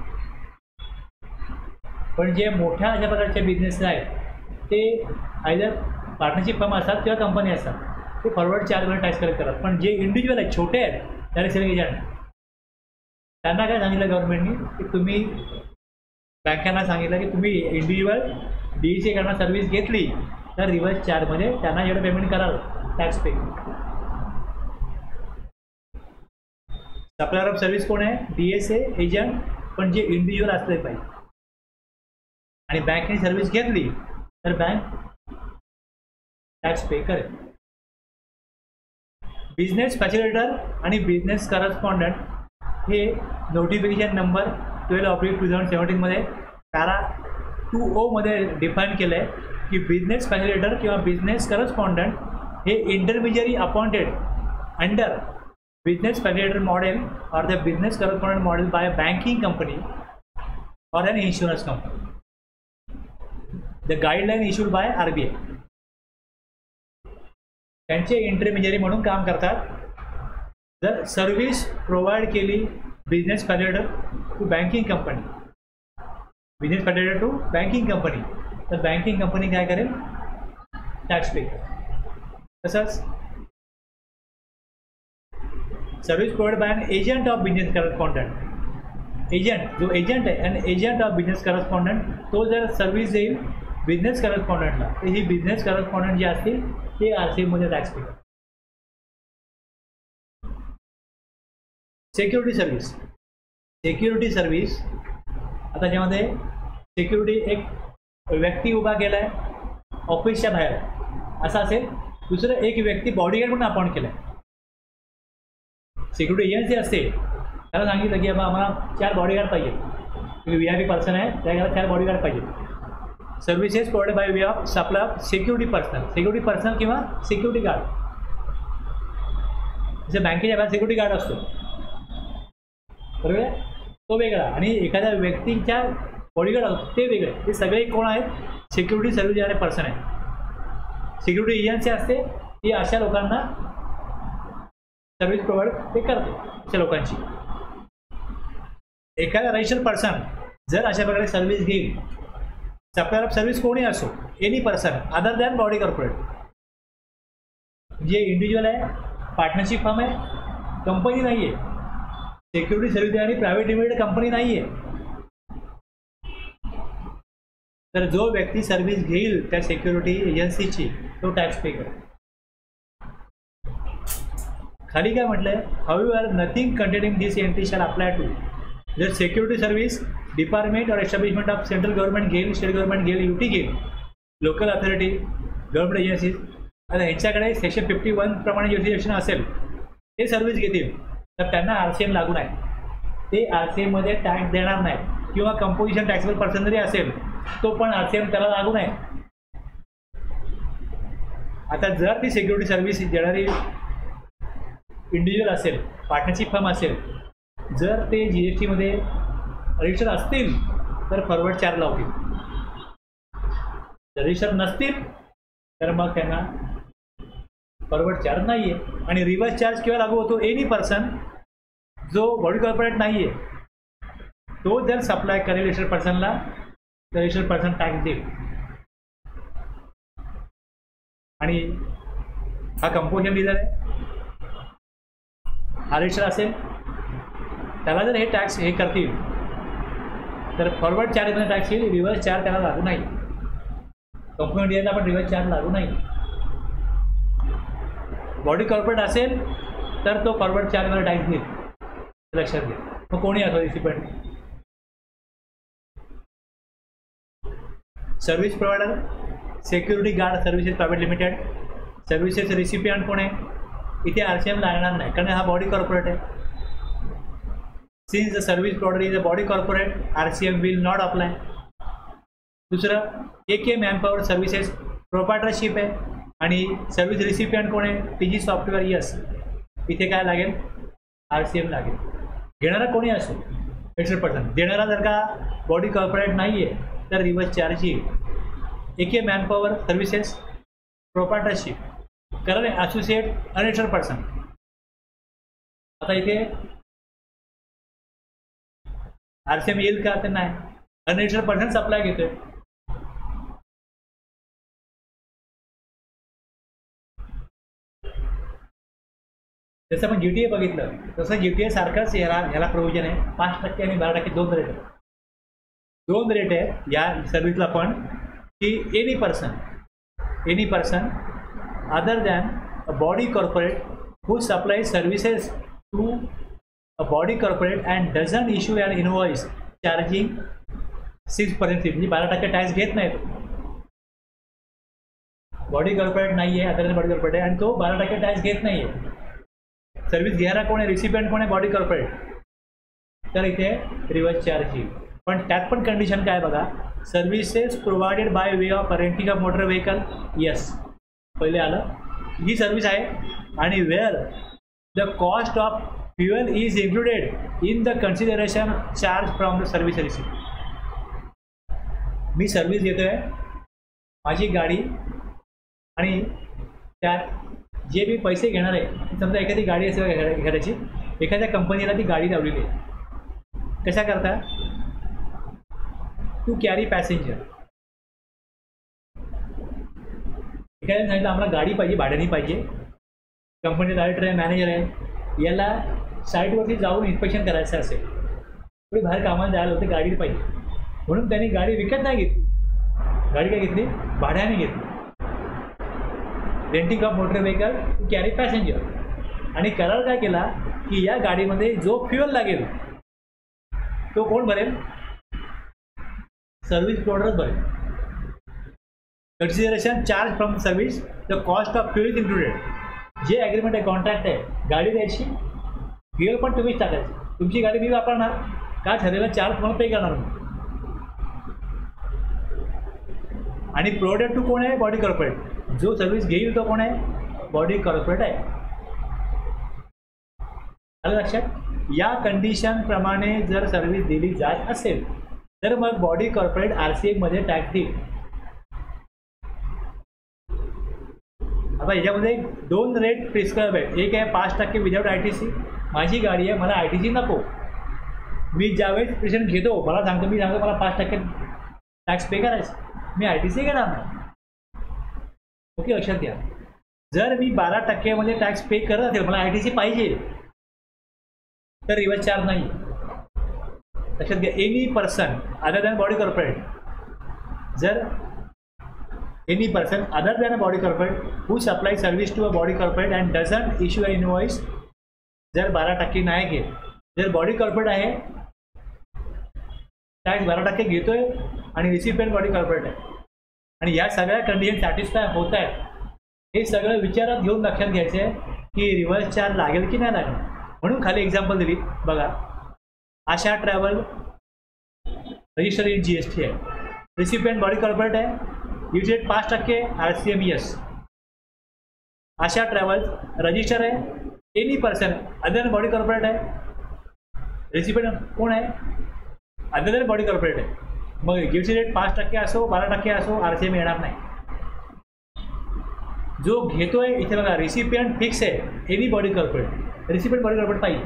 पण जे मोठ्या अशा प्रकारचे बिझनेस आहेत ते आयदर पार्टनरशिप फर्म असतात किंवा कंपनी असतात ते फॉरवर्ड चार्जमध्ये टॅक्स कलेक्ट करतात. पण जे इंडिव्हिज्युअल आहेत छोटे आहेत डायरेक्ट सेलिंग एजंट त्यांना काय सांगितलं गव्हर्नमेंटनी की तुम्ही बँकांना सांगितलं की तुम्ही इंडिव्हिज्युअल डी सी कडनं सर्व्हिस घेतली तर रिव्हर्स चार्जमध्ये त्यांना जेवढं पेमेंट कराल tax pay. Supplier of service कोण आहे, डी एस ए एजंट, पण जे इंडिव्हिज्युअल असले पाहिजे. आणि बँकेने सर्व्हिस घेतली तर बँक टॅक्स पे करेल. बिझनेस फॅसिलिटेटर आणि बिझनेस करस्पॉन्डंट हे notification number twelve oblique two thousand सेवन्टीनमध्ये पॅरा टू ओ मध्ये डिफाईन केलं आहे की बिझनेस फॅसिलिटेटर किंवा बिझनेस करस्पॉन्डंट हे intermediary appointed under business facilitator model or the business correspondent model by banking company or an insurance company. The guideline issued by R B I. त्यांचे intermediary म्हणून काम करतात. जर सर्व्हिस प्रोव्हाइड केली business facilitator to banking company, business facilitator to banking company, तर banking company काय करेल, tax pay. तसंच service provide by an agent of business correspondent. Agent जो एजंट आहे आणि एजंट ऑफ बिझनेस करस्पॉन्डंट तो जर सर्व्हिस देईल बिझनेस करस्पॉन्डंटला, तर ही बिझनेस करस्पॉन्डंट जे असतील ते आर सी एममध्ये टॅक्स पे करतात. Security service. सिक्युरिटी सर्व्हिस आता त्यामध्ये सिक्युरिटी एक व्यक्ती उभा केला आहे ऑफिसच्या बाहेर असं असेल, दुसरं एक व्यक्ती बॉडीगार्ड म्हणून अपॉइंट केला आहे. सिक्युरिटी एजन्सी असते, त्याला सांगितलं की बाबा आम्हाला चार बॉडीगार्ड पाहिजे, व्ही आय पी पर्सन आहे त्याला चार बॉडीगार्ड पाहिजे. Services provide by way of supply of security personal. Security personal किंवा सिक्युरिटी गार्ड. जसं बँकेच्या बाहेर सिक्युरिटी गार्ड असतो बरोबर आहे, तो वेगळा, आणि एखाद्या व्यक्तीच्या बॉडीगार्ड असतो ते वेगळे. ते सगळे कोण आहेत, सिक्युरिटी सर्व्हिस देणारे पर्सन आहे. सिक्युरिटी एजन्सी असते ती अशा लोकांना सर्व्हिस प्रोव्हाइड ते करते, अशा लोकांची. एखादा रजिस्टर्ड पर्सन जर अशा प्रकारे सर्व्हिस घेईल, सप्लायर ऑफ सर्व्हिस कोणी असो, any person other than body corporate, जे इंडिव्हिज्युअल आहे, पार्टनरशिप फर्म आहे, कंपनी नाही आहे, सिक्युरिटी सर्व्हिस देणारी प्रायव्हेट लिमिटेड कंपनी नाही आहे, तर जो व्यक्ती सर्व्हिस घेईल त्या सिक्युरिटी एजन्सीची तो टॅक्स पे करेल. खाली काय म्हटलंय, however nothing containing this entry shall apply to जर security service department or establishment of central government घेईल, स्टेट गव्हर्नमेंट घेईल, युटी घेईल, लोकल अथॉरिटी, गव्हर्नमेंट एजन्सीज, आता ह्यांच्याकडे सेक्शन फिफ्टी वन प्रमाणे ज्युरिडिक्शन असेल, ते सर्व्हिस घेतील तर त्यांना आर सी एम लागू नाही. ते आर सी एममध्ये टॅक्स देणार नाही, किंवा कंपोजिशन टॅक्सेबल पर्सन जरी असेल तो पण आर सी एम त्याला लागू नाही. आता जर ती सिक्युरिटी सर्व्हिस देणारी इंडिव्हिज्युअल असेल, पार्टनरशिप फर्म असेल, जर ते जी एस टीमध्ये रजिस्टर असतील तर फॉरवर्ड चार्ज लावतील, रजिस्टर नसतील तर मग त्यांना फॉरवर्ड चार्ज नाही आहे. आणि रिव्हर्स चार्ज किंवा लागू होतो, एनी पर्सन जो बॉडी कॉर्पोरेट नाही आहे तो जर सप्लाय करेल रजिस्टर्ड पर्सनला, तर रजिस्टर्ड पर्सन टॅक्स देईल. आणि हा कंपोजिशन डीलर आहे, हा रजिस्टर असेल, त्याला जर हे टॅक्स हे करतील तर फॉरवर्ड चार्जमध्ये टॅक्स येईल, रिव्हर्स चार्ज त्याला लागू नाही. कंपनी डीलरला पण रिव्हर्स चार्ज लागू नाही. बॉडी कॉर्पोरेट असेल तर तो फॉरवर्ड चार्जमध्ये टॅक्स देईल, लक्षात घ्या. मग कोणी असो recipient. Service provider, security guard services private limited, services recipient कोण आहे, इथे आर सी एम लागणार नाही कारण हा बॉडी कॉर्पोरेट आहे. Since the service provider is a body corporate, R C M will not apply. दुसरं, ए के मॅनपॉवर सर्व्हिसेस प्रोप्रायटरशिप आहे आणि सर्व्हिस रिसिपियंट कोण आहे, टी जी सॉफ्टवेअर. यस, इथे काय लागेल, आर सी एम लागेल. घेणारा कोणी असो, रजिस्टर्ड पर्सन. देणारा जर का बॉडी कॉर्पोरेट नाही आहे तर रिव्हर्स चार्ज येईल. ए के मॅनपॉवर सर्व्हिसेस प्रोप्रायटरशिप, कारण असोसिएट अनरजिस्टर्ड पर्सन. आता इथे आर सी एम येईल का, तर नाही, अनरजिस्टर्ड पर्सन सप्लाय घेतोय. जसं आपण जी टी ए बघितलं तसं जी टी ए सारखंच ह्याला ह्याला प्रोव्हिजन आहे. पाच टक्के आणि बारा टक्के दोन रेट आहे. दोन रेट आहे या सर्व्हिसला पण, की any person any person other than a body corporate who supply services to a body corporate and doesn't issue and invoice charging six percent, म्हणजे बारा टक्के टॅक्स घेत नाहीत. बॉडी कॉर्पोरेट नाही आहे, अदर दॅन बॉडी कॉर्पोरेट आहे, आणि तो बारा टक्के टॅक्स घेत नाही आहे. सर्व्हिस घेणारा कोण आहे, रिसिपियंट कोण आहे, बॉडी कॉर्पोरेट, तर इथे रिव्हर्स चार्ज येईल. पण त्यात पण कंडिशन काय बघा, services provided by way of renting of motor vehicle. Yes, पहिले आलं ही सर्व्हिस आहे. आणि where the cost of fuel is included in the consideration charge from the service receipt. मी सर्व्हिस देतो आहे माझी गाडी आणि त्यात जे मी पैसे घेणार आहे, समजा एखादी गाडी असेल एखाद्याची, एखाद्या कंपनीला ती गाडी लावलेली आहे. कशा करता? To carry passenger. एखाद्याने सांगितलं आम्हाला गाडी पाहिजे, भाड्याने पाहिजे. कंपनी डायरेक्टर आहे, मॅनेजर आहे, याला साईटवरती जाऊन इन्स्पेक्शन करायचं असेल, थोडी बाहेर कामाला जायला होते, गाडी पाहिजे, म्हणून त्यांनी गाडी विकत नाही घेतली. गाडी काय घेतली? भाड्याने घेतली. Renting of motor vehicle to carry passenger. आणि करार काय केला की या गाडीमध्ये जो फ्युएल लागेल तो कोण भरेल? सर्व्हिस प्रोव्हायडरच भरेल. Consideration charge from service the cost of fuel is included. जे ॲग्रीमेंट आहे, कॉन्ट्रॅक्ट आहे, गाडी द्यायची, फ्युएल पण तुम्हीच टाकायची. तुमची गाडी मी वापरणार, का ठरलेला चार्ज तुम्हाला पे करणार. आणि प्रोव्हायडर टू कोण आहे? Body corporate. जो सर्व्हिस घेईल तो कोण आहे? बॉडी कॉर्पोरेट आहे. आलं लक्षात? या कंडिशनप्रमाणे जर सर्व्हिस दिली जात असेल तर मग बॉडी कॉर्पोरेट आर सी एमध्ये टॅक्स देईल. आता याच्यामध्ये दोन रेट प्रिस्क्राईब आहेत. एक आहे पाच टक्के विदाऊट आय टी सी. माझी गाडी आहे, मला आय टी सी नको. मी ज्यावेळेस पेशंट घेतो मला सांगतो, मी सांगतो मला पाच टक्के टॅक्स पे करायचं, मी आय टी सी घेणार नाही. ओके, लक्षात घ्या. जर मी बारा टक्क्यामध्ये टॅक्स पे करत असेल, मला आय टी सी पाहिजे, तर रिवर्स चार्ज नाही. लक्षात घ्या. Any person other than body corporate, जर any person other than a body corporate who supply service to a body corporate and doesn't issue a invoice, जर बारा टक्के नाही घेत, जर बॉडी कॉर्पोरेट आहे टॅक्स बारा टक्के घेतोय आणि रिसिपियंट बॉडी कॉर्पोरेट आहे आणि या सगळ्या कंडिशन सॅटिस्फाय होत आहेत, हे सगळं विचारात घेऊन लक्षात घ्यायचं आहे की रिव्हर्स चार्ज लागेल की नाही लागेल. म्हणून खाली एक्झाम्पल दिली बघा. Asha travel register in G S T आहे, रिसिपियंट बॉडी कॉर्पोरेट आहे, युजेट पाच टक्के R C M S. Asha travels register आहे, any person other body corporate आहे, रेसिपियंट कोण आहे? अदर दॅन बॉडी कॉर्पोरेट आहे. मग गिव्हची रेट पाच टक्के असो बारा टक्के असो आर सी एम येणार नाही. जो घेतोय इथे बघा रेसिपियंट फिक्स आहे, any body corporate, recipient body corporate पाहिजे,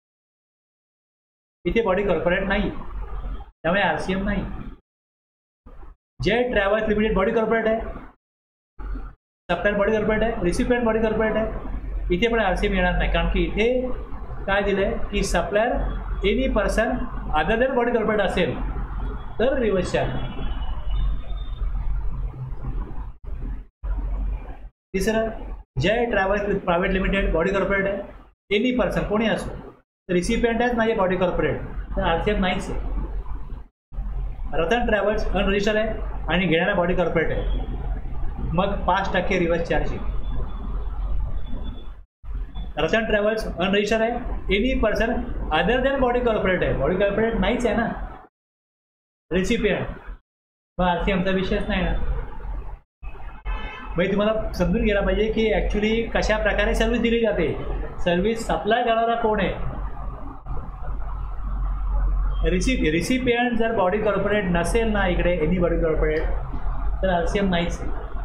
इथे बॉडी कॉर्पोरेट नाही, त्यामुळे आर सी एम नाही. जे ट्रॅव्हल्स लिमिटेड बॉडी कॉर्पोरेट आहे, सप्लायर बॉडी कॉर्पोरेट आहे, रेसिपियंट बॉडी कॉर्पोरेट आहे, इथे पण आर सी एम येणार नाही. कारण की इथे काय दिलं आहे की supplier any person other than body corporate असेल तर रिवर्स चार्ज. तिसरं, Jai travels private limited body corporate आहे, एनी पर्सन कोणी असो, रिसिपियंट आहेत माझे बॉडी कॉर्पोरेट, तर आर सी एम नाहीच आहे. रतन ट्रॅव्हल्स अनरजिस्टर आहे आणि घेणारा बॉडी कॉर्पोरेट आहे, मग पाच टक्के रिवर्स चार्ज येईल. रतन ट्रॅव्हल्स अनरजिस्टर आहे, any person other than body corporate आहे, बॉडी कॉर्पोरेट नाहीच आहे ना, रेसिपियंट, मग आर सी एमचा विषयच नाही ना. म्हणजे तुम्हाला समजून घ्यायला पाहिजे की ॲक्च्युली कशा प्रकारे सर्व्हिस दिली जाते. सर्व्हिस सप्लाय करणारा कोण आहे? रिसिप रिसिपियंट जर बॉडी कॉर्पोरेट नसेल ना इकडे एनी बॉडी कॉर्पोरेट, तर आर सी एम नाहीच.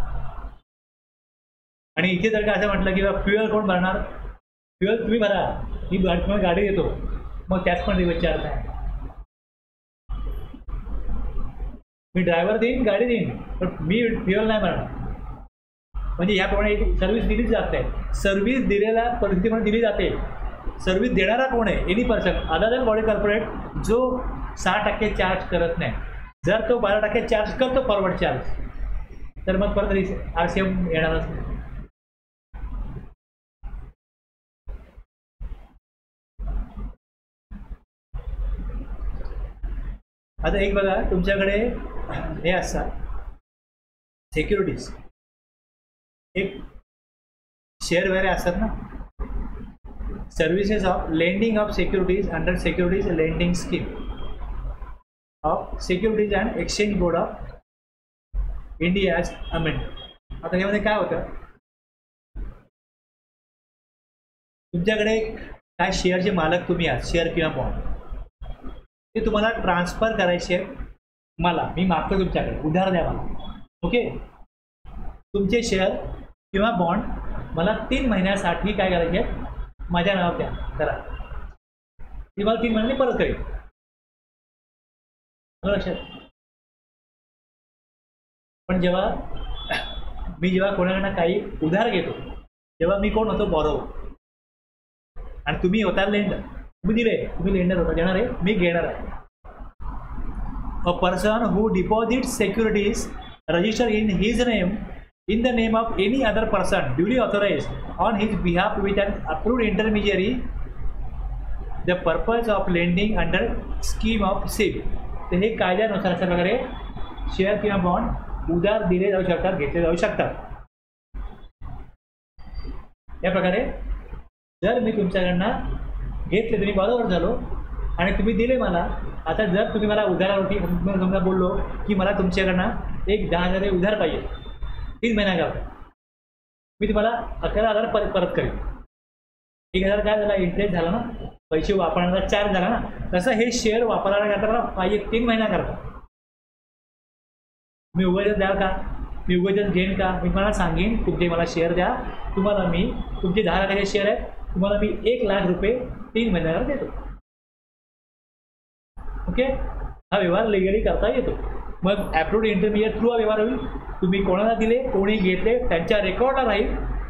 आणि इथे जर का असं म्हटलं की फ्युएल कोण भरणार? फ्युएल तुम्ही भरा, मी तुम्हाला गाडी देतो, मग त्याच पण रिवर्स चार्ज आहे. मी ड्रायव्हर देईन, गाडी देईन, पण मी फ्युएल नाही भरणार. म्हणजे याप्रमाणे सर्व्हिस दिली जाते. सर्व्हिस दिलेल्या परिस्थितीमध्ये दिली जाते. सर्व्हिस देणारा कोण आहे? Any person other than body corporate, जो सहा टक्के चार्ज करत नाही. जर तो बारा टक्के चार्ज करतो फॉरवर्ड चार्ज, तर मग परत आर सी एम येणारच नाही. आता एक बघा, तुमच्याकडे हे असतात सिक्युरिटीज, एक शेअर वगैरे असतात ना, services of lending of securities under securities lending scheme. Of securities and exchange board of India as amend. आता ह्यामध्ये काय होतं, तुमच्याकडे काय शेअरचे मालक तुम्ही आहात, शेअर किंवा बॉन्ड, ते तुम्हाला ट्रान्सफर करायचे आहेत मला, मी मागतो तुमच्याकडे, उधार द्या मला. ओके, तुमचे शेअर किंवा बॉन्ड मला तीन महिन्यासाठी काय करायचे आहेत, माझ्या नावावर द्या करा, ती मला तीन महिन्यांनी परत करेल. लक्षात. पण जेव्हा मी जेव्हा कोणाकडनं काही उधार घेतो, तेव्हा मी कोण होतो, बॉरोवर, आणि तुम्ही होता लेंडर. तुम्ही दिले, तुम्ही लेंडर होता, देणार आहे, मी घेणार आहे. A person who deposit securities register in his name in the name of any other person duly authorized on his behalf with an approved intermediary, the purpose of lending under scheme of S I B. तर हे कायद्यानुसार अशा प्रकारे share किंवा bond उधार दिले जाऊ शकतात, घेतले जाऊ शकतात. या प्रकारे जर मी तुमच्याकडनं घेतले, तुम्ही बरोबर झालो आणि तुम्ही दिले मला, आता जर तुम्ही मला उधारावरती समजा बोललो की मला तुमच्याकडनं एक दहा हजार उधार पाहिजे तीन महिन्याकरता, मी तुम्हाला अकरा हजार परत परत करेन. एक हजार काय झाला, इंटरेस्ट झाला ना, पैसे वापरण्याचा चार्ज झाला ना, तसं हे शेअर वापरण्याकरता मला पाहिजे तीन महिन्याकरता. मी उगाच द्या का, मी उगाच घेईन का, मी मला सांगेन तुमचे मला शेअर द्या, तुम्हाला मी तुमचे दहा लाखाचे शेअर आहेत, तुम्हाला मी एक लाख रुपये तीन महिन्याकरता देतो. ओके, हा व्यवहार लिगली करता येतो. मग ॲप्रूव्ड इंटरमिडिएट थ्रू हा व्यवहार होईल. तुम्ही कोणाला दिले, कोणी घेतले, त्यांच्या रेकॉर्डला राहील.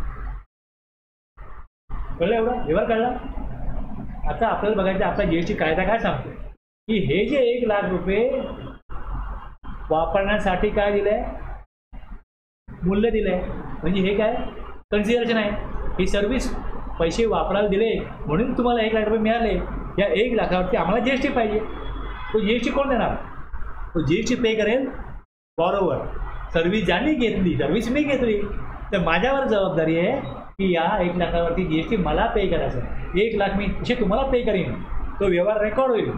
कळलं, एवढा व्यवहार कळला. आता आपल्याला बघायचं आपला जीएसटी कायदा काय सांगतो की हे जे एक लाख रुपये वापरण्यासाठी काय दिलंय, मूल्य दिलंय, म्हणजे हे काय कन्सिडरेशन आहे, ही सर्व्हिस पैसे वापरायला दिले म्हणून तुम्हाला एक लाख रुपये मिळाले. या एक लाखावरती आम्हाला जीएसटी पाहिजे. तो जीएसटी कोण देणार, तो जीएसटी पे करेल बॉरोवर. सर्व्हिस ज्यांनी घेतली, सर्व्हिस मी घेतली, तर माझ्यावर जबाबदारी आहे की या एक लाखावरती जीएसटी मला पे करायचं. एक लाख मी असे तुम्हाला पे करीन, तो व्यवहार रेकॉर्ड होईल.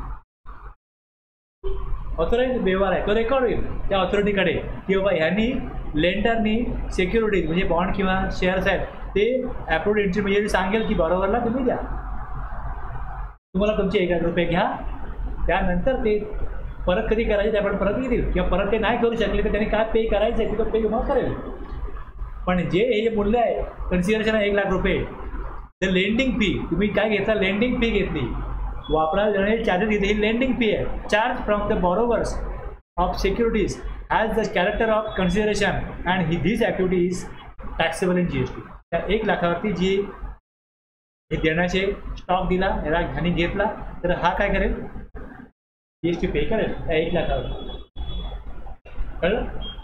ऑथोराईज व्यवहार आहे, तो रेकॉर्ड होईल त्या ऑथॉरिटीकडे की बाबा ह्यांनी लेंडरनी सिक्युरिटीज म्हणजे बॉन्ड किंवा शेअर्स आहेत ते ॲप्रूव्ड इंटरमिडिएट सांगेल की बरोबरला तुम्ही द्या, तुम्हाला तुमचे एक लाख रुपये घ्या. त्यानंतर ते परत कधी करायचे त्याप्रमाणे परत येतील, किंवा परत ते नाही करू शकले तर त्यांनी काय पे करायचं आहे ते तो पे तुम्हाला करेल. पण जे हे मूल्य आहे कन्सिडरेशन आहे एक लाख रुपये, तर लेंडिंग फी तुम्ही काय घेतला, लेंडिंग फी घेतली, वापरायला देणारे चार्जेस घेतले, ही लेंडिंग फी आहे. Charge from the borrowers of securities as the character of consideration and ही these activity is taxable in G S T. त्या एक लाखावरती जी हे देण्याचे स्टॉक दिला, याला ह्याने घेतला, तर हा काय करेल, जी एस टी पे करेल त्या एक लाखावर. कळलं.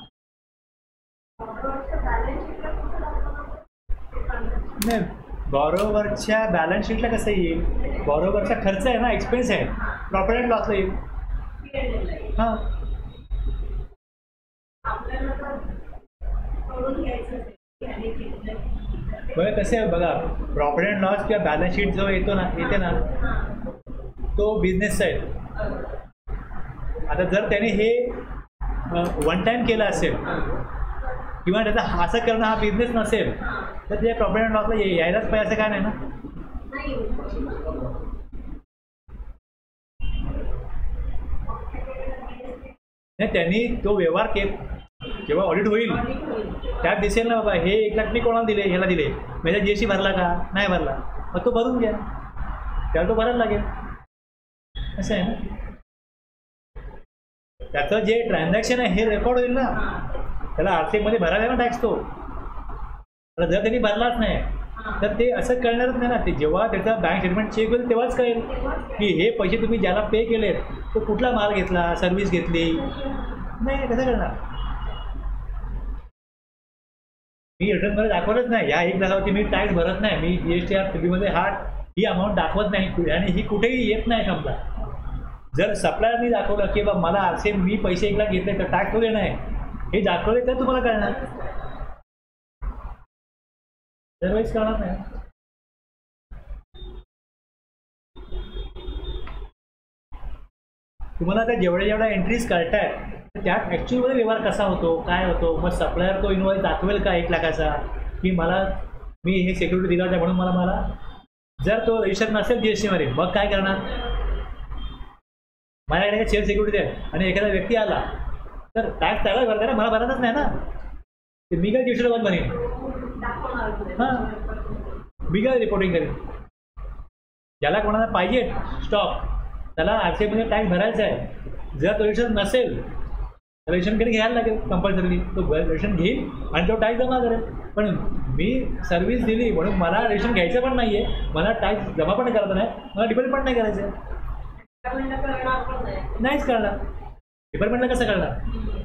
नाही, बॉरोवरच्या बॅलन्स शीटला कसं येईल, बॉरोवरचा खर्च आहे ना, एक्सपेन्स आहे, प्रॉफिट अँड लॉसला येईल. हां, बरं कसं आहे बघा, प्रॉफिट अँड लॉस किंवा बॅलन्स शीट जो येतो ना, येते ना, तो बिझनेसचा आहे. आता जर त्याने हे वन टाईम केलं असेल किंवा त्याचा असं करणं हा बिझनेस नसेल तर ते प्रॉफिट अँड लॉसला यायलाच पाहिजे असं काय नाही ना. नाही, त्यांनी तो व्यवहार केला, जेव्हा ऑडिट होईल त्यात दिसेल ना बाबा हे एक लाख मी कोणाला दिले, ह्याला दिले, माझ्या जी एस टी भरला का, नाही भरला, मग तो भरून घ्या, त्याला तो भरायला लागेल. असं आहे ना, त्याचं जे ट्रान्झॅक्शन आहे हे रेकॉर्ड होईल ना, त्याला आर्थिकमध्ये भरायला ना टॅक्स तो. तर जर त्यांनी भरलाच नाही तर ते असं कळणारच नाही ना. ते जेव्हा त्याचा बँक स्टेटमेंट चेक होईल तेव्हाच कळेल की हे पैसे तुम्ही ज्याला पे केलेत तो कुठला माल घेतला, सर्व्हिस घेतली. नाही, कसं करणार. मी रिटर्नमध्ये दाखवलंच नाही, या एक लाखावरती मी टॅक्स भरत नाही, मी जी एस टी आर टीव्हीमध्ये हा ही अमाऊंट दाखवत नाही आणि ही कुठेही येत नाही. समजा जर सप्लायरनी दाखवलं की बा मला असे मी पैसे एक लाख घेतले तर टॅक्स वगैरे नाही, हे दाखवले तर तुम्हाला कळणार, अदरवाईज कळणार नाही. तुम्हाला त्या जेवढ्या जेवढ्या एंट्रीज कळत आहेत त्यात ॲक्च्युअलमध्ये व्यवहार कसा होतो, काय होतो, मग सप्लायर तो इनवॉइस दाखवेल का एक लाखाचा की मला मी हे सिक्युरिटी दिला होता म्हणून मला मला जर तो रजिस्टर नसेल जी एस टीमध्ये मग काय करणार? माझ्याकडे शेअर सिक्युरिटी आहे आणि एखादा व्यक्ती आला तर टॅक्स त्याला भरता ना, मला भरायचंच नाही ना, ते मी काय दिवशी बंद बनेन, हां मी काय रिपोर्टिंग करेन. ज्याला कोणाला पाहिजे स्टॉक त्याला आर सी आयमध्ये टॅक्स भरायचा आहे. जर तो रजिस्टर नसेल तर रजिस्ट्रेशनकडे घ्यायला लागेल कंपल्सरी, तो रजिस्ट्रेशन घेईल आणि तो टॅक्स जमा करेल. पण मी सर्व्हिस दिली म्हणून मला रजिस्ट्रेशन घ्यायचं पण नाही आहे, मला टॅक्स जमा पण करायचं नाही, मला डिपॉझिट पण नाही करायचं आहे, नाहीच करणार. डिपार्टमेंटला कसं करणार?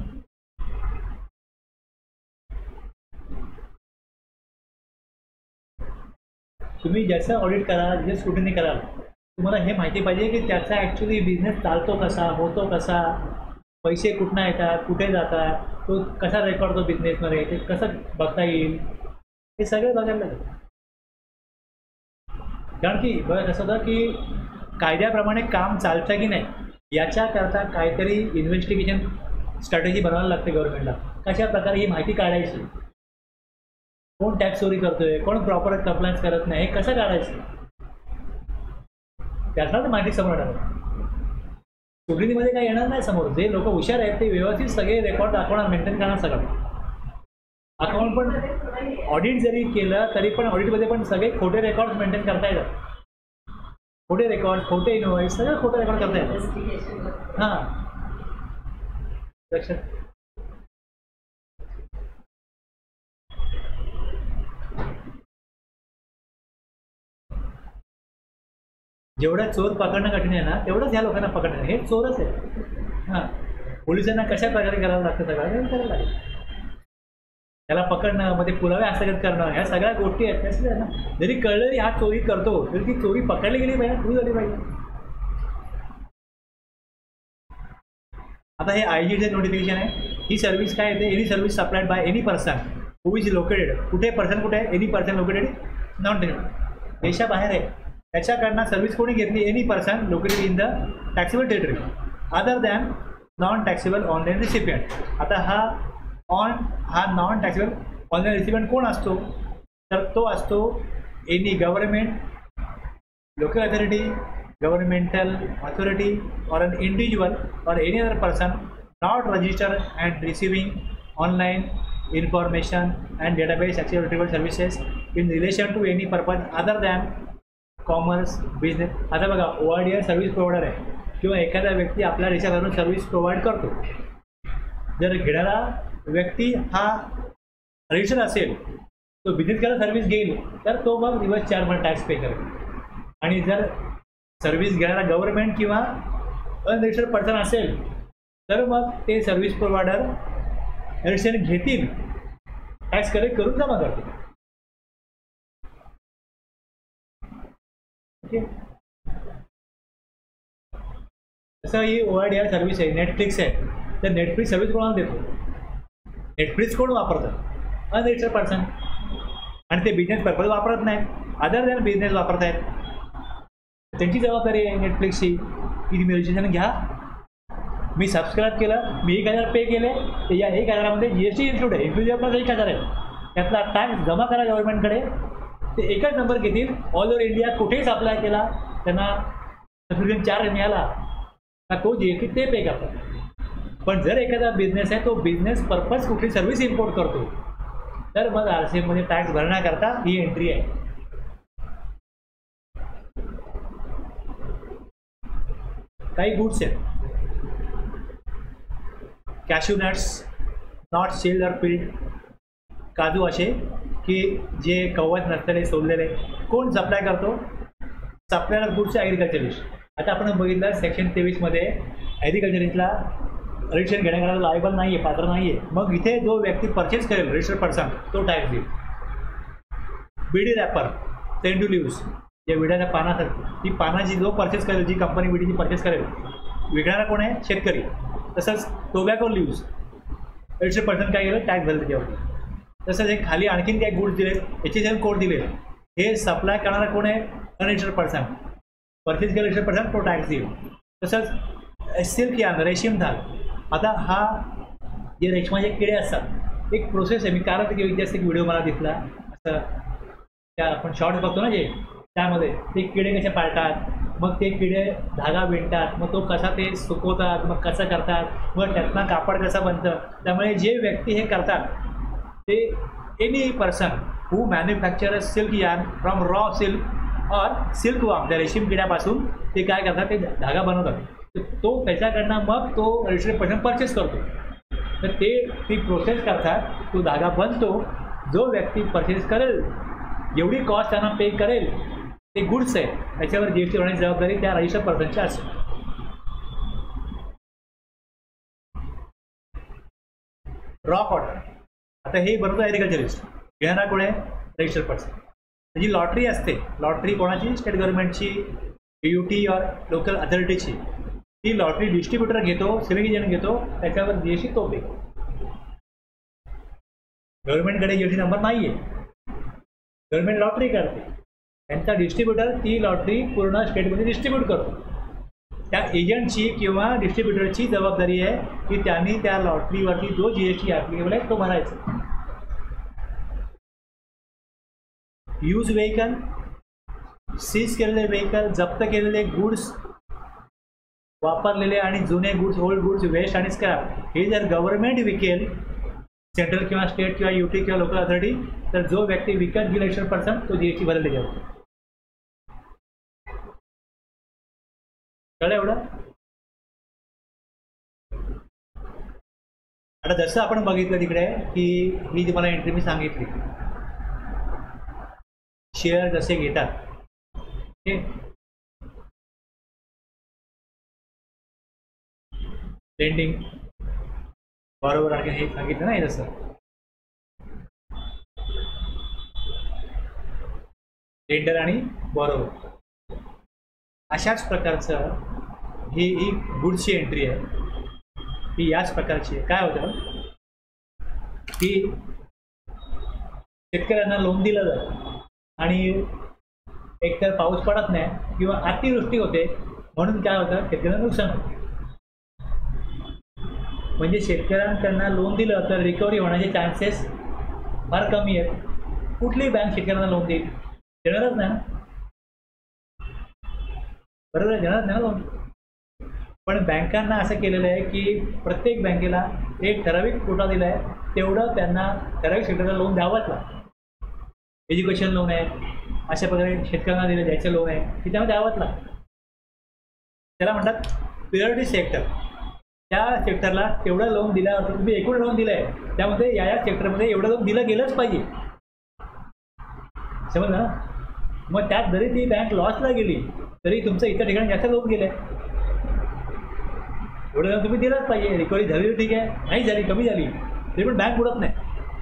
तुम्ही ज्याचं ऑडिट कराल, जे स्क्रुटिनी कराल, तुम्हाला हे माहिती पाहिजे की त्याचा ॲक्च्युली बिझनेस चालतो कसा, होतो कसा, पैसे कुठनं येतात, कुठे जातात, तो कसा रेकॉर्ड तो बिझनेसमध्ये, ते कसं बघता येईल, हे सगळं बघायला लागेल. कारण की बघा कसं होतं की कायद्याप्रमाणे काम चालतं की नाही याच्याकरता काहीतरी इन्व्हेस्टिगेशन स्ट्रॅटेजी बनवायला लागते गव्हर्नमेंटला. कशा प्रकारे ही माहिती काढायची, कोण टॅक्स चोरी करतोय, कोण प्रॉपर कंप्लायन्स करत नाही, हे कसं काढायचं, त्यातला तर माहिती समोर येणार. स्क्रुटिनीमध्ये काय येणार नाही समोर. जे लोक हुशार आहेत ते व्यवस्थित सगळे रेकॉर्ड दाखवणार, मेंटेन करणार सगळं. अकाउंट पण ऑडिट जरी केलं तरी पण ऑडिटमध्ये पण सगळे खोटे रेकॉर्ड मेंटेन करता येतात. खोटे रेकॉर्ड, खोटे इनवॉइस, सगळं खोटे रेकॉर्ड करता येतात. हां लक्षात. जेवढा चोर पकडणं कठीण आहे ना तेवढंच ह्या लोकांना पकडणं, हे चोरच आहे. हां पोलिसांना कशा प्रकारे करावं लागतं सगळं करायला लागेल. त्याला पकडणं, मध्ये पुरावे हस्तगत करणं, ह्या सगळ्या गोष्टी आहेत. त्याच ना जरी कळलं हा चोरी करतो तरी ती चोरी पकडली गेली पाहिजे, प्रूव्ह झाली पाहिजे. आता हे आय जीचे नोटिफिकेशन आहे. ही सर्व्हिस काय येते? Any service supplied by any person who is located, कुठे पर्सन कुठे आहे? एनी पर्सन लोकेटेड नॉन देशाबाहेर आहे त्याच्याकडनं सर्व्हिस कोणी घेतली? Any person located in the taxable territory other than non taxable online recipient. आता हा ऑन हा नॉन टॅक्सेबल ऑनलाईन रिसिपियंट कोण असतो? तर तो असतो any government, local authority, governmental authority or an individual or any other person not registered and receiving online information and database accessible services in relation to any purpose other than commerce business. आता बघा O R D R service provider आहे किंवा एखादा व्यक्ती आपल्या देशावरून service provide करतो. जर घेणारा व्यक्ती हा रजिस्टर असेल, तो बिझनेस करायला सर्व्हिस घेईल तर तो मग रिव्हर्स चार्ज टॅक्स पे करेल. आणि जर सर्व्हिस घेणारा गव्हर्नमेंट किंवा अनरजिस्टर्ड पर्सन असेल तर मग ते सर्व्हिस प्रोव्हायडर रजिस्ट्रेशन घेतील, टॅक्स कलेक्ट करून जमा करतील. ओके, तसं ही O R D R service आहे. नेटफ्लिक्स आहे तर नेटफ्लिक्स सर्व्हिस कोणाला देतो? नेटफ्लिक्स कोण वापरतं? Unregistered person. आणि ते बिझनेस पर्पज वापरत नाहीत, अदर दॅन बिझनेस वापरत आहेत. त्यांची जबाबदारी आहे नेटफ्लिक्सची की तुम्ही रजिस्ट्रेशन घ्या. मी सबस्क्राईब केलं, मी एक हजार पे केले, तर या एक हजारामध्ये जी एस टी इन्क्लूड आहे. इन्क्लूड आपला एक हजार आहे, त्यातला टॅक्स जमा करा गव्हर्नमेंटकडे. ते एकच नंबर घेतील. ऑल ओव्हर इंडिया कुठेच अप्लाय केला त्यांना सबस्क्रिप्शन चार्ज मिळाला का तो जी एस टी ते पे करतात. पण जर एखादा बिझनेस आहे तो बिझनेस पर्पज कुठली सर्व्हिस इम्पोर्ट करतो तर मग आर सी एममध्ये टॅक्स भरण्याकरता ही एंट्री आहे. काही गुड्स आहेत, cashew nuts not shelled or peeled, काजू असे की जे कवच नसलेले सोललेले. कोण सप्लाय करतो? Supplier goods agriculturist. आता आपण बघितलं सेक्शन तेवीसमध्ये ॲग्रिकल्चरिस्टला रजिस्ट्रेशन घेण्याकरता लायबल नाही आहे, पात्र नाही आहे. मग इथे जो व्यक्ती परचेस करेल रजिस्टर्ड पर्सन तो टॅक्स देईल. बीडी रॅपर, सेंडू लिव्स, या विड्याच्या पानासाठी ती पानाची जो परचेस करेल, जी कंपनी विडीची परचेस करेल, विकणारा कोण आहे? शेतकरी. तसंच टोबॅको लिव्स रजिस्टर्ड पर्सन काय केलं? टॅक्स भरलं त्याच्यावर. तसंच एक खाली आणखीन काही गुड्स दिले, एच एस एन कोड दिले, हे सप्लाय करणारा कोण आहे? Unregistered person. परचेस केलं रजिस्टर्ड पर्सन तो टॅक्स देईल. तसंच सिल्क यार्न, रेशीम धाग. आता हा जे रेशमाचे किडे असतात एक प्रोसेस आहे. मी कारण की विद्यार्थी व्हिडिओ मला दिसला असं, त्या आपण शॉर्ट्स बघतो ना जे, त्यामध्ये ते किडे कसे पाळतात, मग ते किडे धागा विणतात, मग तो कसा ते सुकवतात, मग कसं करतात, मग त्यातनं कापड कसं बनतं. त्यामुळे जे व्यक्ती हे करतात ते any person who manufacture silk yarn from raw silk or silk worm, त्या रेशीम किड्यापासून ते काय करतात, ते धागा बनवतात. तर तो त्याच्याकडनं मग तो रजिस्टर्ड पर्सन परचेस करतो. तर ते ती प्रोसेस करतात, तो धागा बनतो. जो व्यक्ती परचेस करेल, जेवढी कॉस्ट त्यांना पे करेल ते गुड्स आहे त्याच्यावर जी एस टी होण्याची जबाबदारी त्या रजिस्टर्ड पर्सनची असेल. रॉ कॉटन, आता हे बरोबर ॲग्रिकल्चरिस्ट, घेणारा कोण आहे, रजिस्टर्ड पर्सन. त्याची लॉटरी असते. लॉटरी कोणाची, स्टेट गव्हर्नमेंटची, यू टी ऑर लोकल अथॉरिटीची. ती लॉटरी डिस्ट्रीब्युटर घेतो, सेलिंग एजंट घेतो, त्याच्यावर जी एस टी तो पे. गव्हर्नमेंटकडे जी एस टी नंबर नाही आहे, गव्हर्नमेंट लॉटरी करते, त्यांचा डिस्ट्रीब्युटर ती लॉटरी पूर्ण स्टेटमध्ये डिस्ट्रीब्यूट करतो. त्या एजंटची किंवा डिस्ट्रीब्युटरची जबाबदारी आहे की त्यांनी त्या लॉटरीवरती जो जी एस टी ॲप्लिकेबल आहे तो भरायचा. यूज व्हेकल, सीज केलेले व्हेकल, जप्त केलेले गुड्स, वापरलेले आणि जुने गुड्स, ओल्ड गुड्स, वेस्ट आणि स्क्रॅप हे जर गव्हर्नमेंट विकेल, सेंट्रल किंवा स्टेट किंवा युटी किंवा लोकल अथॉरिटी, तर जो व्यक्ती विकत घेईल रजिस्टर्ड पर्सन तो जी एस टी भरले जातो. कळलं एवढं. आता जसं आपण बघितलं तिकडे की ही जी मला एंट्री मी सांगितली, शेअर जसे घेतात हे लेंडिंग, बरोबर आहे, हे सांगितलं ना हे जसं. लेंडर आणि बॉरोवर अशाच प्रकारचं ही ही गुड्सची एंट्री आहे, ही याच प्रकारची आहे. काय होतं की शेतकऱ्यांना लोन दिलं जातं आणि एकतर पाऊस पडत नाही किंवा अतिवृष्टी होते, म्हणून काय होतं, शेतकऱ्यांना नुकसान होतं. म्हणजे शेतकऱ्यांकडनं लोन दिलं तर रिकव्हरी होण्याचे चान्सेस फार कमी आहेत. कुठलीही बँक शेतकऱ्यांना लोन देईल, देणारच नाही ना, बरोबर आहे, देणार नाही लोन. पण बँकांना असं केलेलं आहे की प्रत्येक बँकेला एक ठराविक कोटा दिला आहे, तेवढं त्यांना ठराविक सेक्टरला लोन द्यावंच लागतं. एज्युकेशन लोन आहे, अशा प्रकारे शेतकऱ्यांना दिलं द्यायचं लोन आहे की त्यामध्ये द्यावंच लागतं. त्याला म्हणतात प्रायोरिटी सेक्टर. त्या सेक्टरला तेवढं लोन दिल्यावर तुम्ही एकूण लोन दिलं आहे त्यामध्ये या या सेक्टरमध्ये एवढं लोन दिलं गेलंच पाहिजे, समजलं ना. मग त्यात जरी ती बँक लॉसला गेली तरी तुमचं इतर ठिकाणी जास्त लोन गेलं आहे, एवढं लोन तुम्ही दिलंच पाहिजे. रिकव्हरी झाली ठीक आहे, नाही झाली, कमी झाली तरी पण बँक बुडत नाही.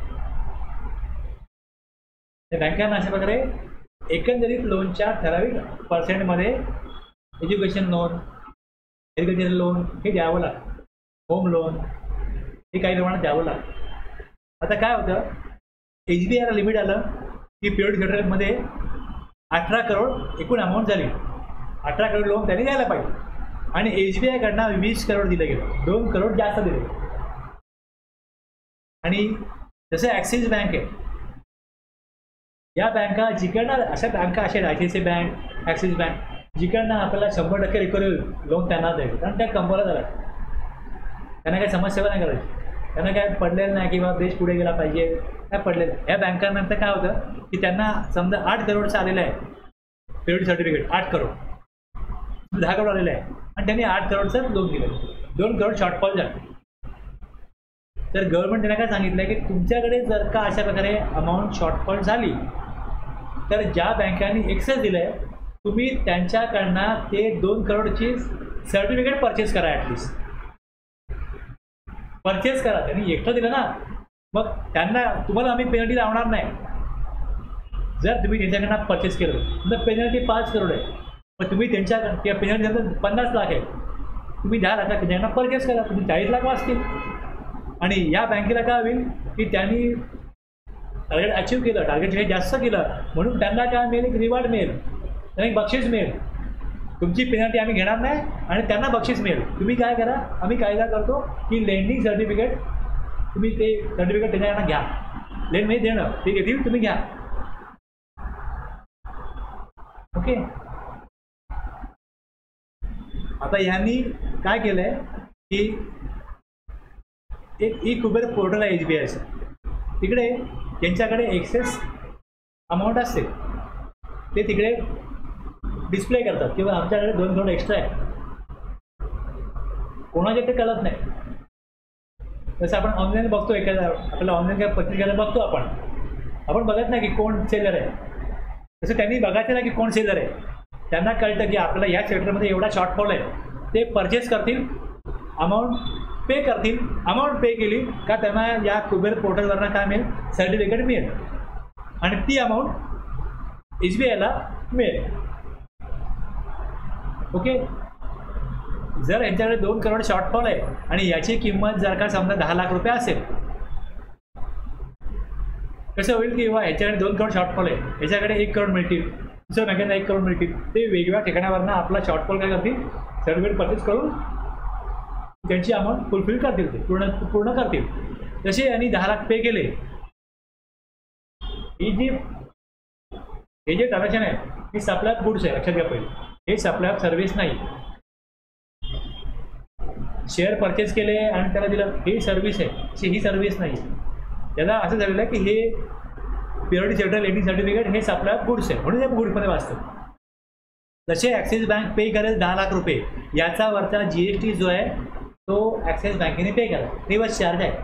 त्या बँकांना अशा प्रकारे एकंदरीत लोनच्या ठराविक पर्सेंटमध्ये एज्युकेशन लोन, ॲग्रिकल्चर लोन हे द्यावं लागतं, होम लोन हे काही प्रमाणात द्यावं लागतं. आता काय होतं, एच बी आयला लिमिट आलं की पिरियड सेक्टरमध्ये अठरा करोड एकूण अमाऊंट झाली, अठरा करोड लोन त्यांनी द्यायला पाहिजे आणि एच बी आयकडनं वीस करोड दिलं गेलं, दोन करोड जास्त दिले गेले. आणि जसं ॲक्सिस बँक आहे, या बँका जिकडनं, अशा बँका अशा I C I C I bank, Axis bank, जिकडनं आपल्याला शंभर टक्के रिकव्हरी लोन त्यांना द्यायचं, कारण त्या कंपनीला झाला, त्यांना काही समस्या नाही करायची, त्यांना काय पडलेलं नाही किंवा देश पुढे गेला पाहिजे, काय पडलेलं. ह्या बँकांनंतर काय होतं की त्यांना समजा आठ करोडचं आलेलं आहे पेमेंट सर्टिफिकेट, आठ करोड दहा करोड आलेलं आहे आणि त्यांनी आठ करोडचं लोन दिलं, दोन करोड शॉर्टफॉल झालं. तर गव्हर्नमेंट त्यांना काय सांगितलं की तुमच्याकडे जर का अशा प्रकारे अमाऊंट शॉर्टफॉल झाली तर ज्या बँकांनी एक्सेस दिलं आहे तुम्ही त्यांच्याकडनं ते दोन करोडची सर्टिफिकेट परचेस करा, ॲटलिस्ट परचेस करा. त्यांनी एकटं दिलं ना, मग त्यांना तुम्हाला आम्ही पेनल्टी लावणार नाही जर तुम्ही त्यांच्याकडनं परचेस केलं तर. पेनल्टी पाच करोड आहे, मग तुम्ही त्यांच्याकडं किंवा पेनल्टी पन्नास लाख आहे, तुम्ही दहा लाखात त्यांच्याकडनं परचेस करा, तुम्ही चाळीस लाख वाचतील. आणि या बँकेला काय होईल की त्यांनी टार्गेट अचीव केलं, टार्गेट हे जास्त केलं म्हणून त्यांना काय मिळेल, एक रिवॉर्ड मिळेल, त्यांना एक बक्षीस मिळेल. तुमची पेनल्टी आम्ही घेणार नाही आणि त्यांना बक्षीस मिळेल. तुम्ही काय करा, आम्ही कायदा करतो की लेंडिंग सर्टिफिकेट तुम्ही ते सर्टिफिकेट त्यांना घ्या, लेंड म्हणजे देणं, ते घेतील तुम्ही घ्या. ओके. आता ह्यांनी काय केलं आहे की एक ई कुबेर पोर्टल आहे एस बी आयचं, तिकडे ज्यांच्याकडे एक्सेस अमाऊंट असते ते तिकडे डिस्प्ले करतात किंवा आमच्याकडे दोन करोड एक्स्ट्रा आहे. कोणाचे ते कळत नाही. जसं आपण ऑनलाईन बघतो, एखाद्या आपल्याला ऑनलाईन काय पत्रिकेला बघतो आपण आपण बघत नाही की कोण सेलर आहे. तसं त्यांनी बघायचं नाही की कोण सेलर आहे. त्यांना कळतं की आपल्याला ह्या सेक्टरमध्ये एवढा शॉर्टफॉल आहे, ते परचेस करतील, अमाऊंट पे करतील. अमाऊंट पे केली का त्यांना या कुबेर पोर्टलवरनं काय मिळेल, सर्टिफिकेट मिळेल आणि ती अमाऊंट एस बी आयला मिळेल. ओके. जर यांच्याकडे दोन करोड शॉर्टफॉल आहे आणि याची किंमत जर का समजा दहा लाख रुपये असेल, कसं होईल की वा ह्याच्याकडे दोन करोड शॉर्टफॉल आहे, ह्याच्याकडे एक करोड मिळतील, दुसऱ्या बँकेला एक करोड मिळतील. ते वेगवेगळ्या ठिकाणावरनं आपला शॉर्टफॉल काय करतील, सर्टिफिकेट परचेस करून त्यांची अमाऊंट फुलफिल करतील, ते पूर्ण पूर्ण करतील. जसे यांनी दहा लाख पे केले, ही जी हे जे ट्रान्झॅक्शन आहे ही सप्लाय ऑफ गुड्स आहे, लक्षात घ्या पहिले. हे सप्लाय ऑफ सर्व्हिस नाही. शेअर परचेस केले आणि त्याला दिलं, ही सर्व्हिस आहे, ही सर्व्हिस नाही. त्याला असं झालेलं आहे की हे प्युरिटी सेक्टर लेंडिंग सर्टिफिकेट हे सप्लाय ऑफ गुड्स आहे, म्हणून हे गुड्समध्ये वाचतं. जसे ॲक्सिस बँक पे करेल दहा लाख रुपये, याचा वरचा जी एस टी जो आहे तो ॲक्सिस बँकेने पे करा, रिवर्स चार्ज आहे.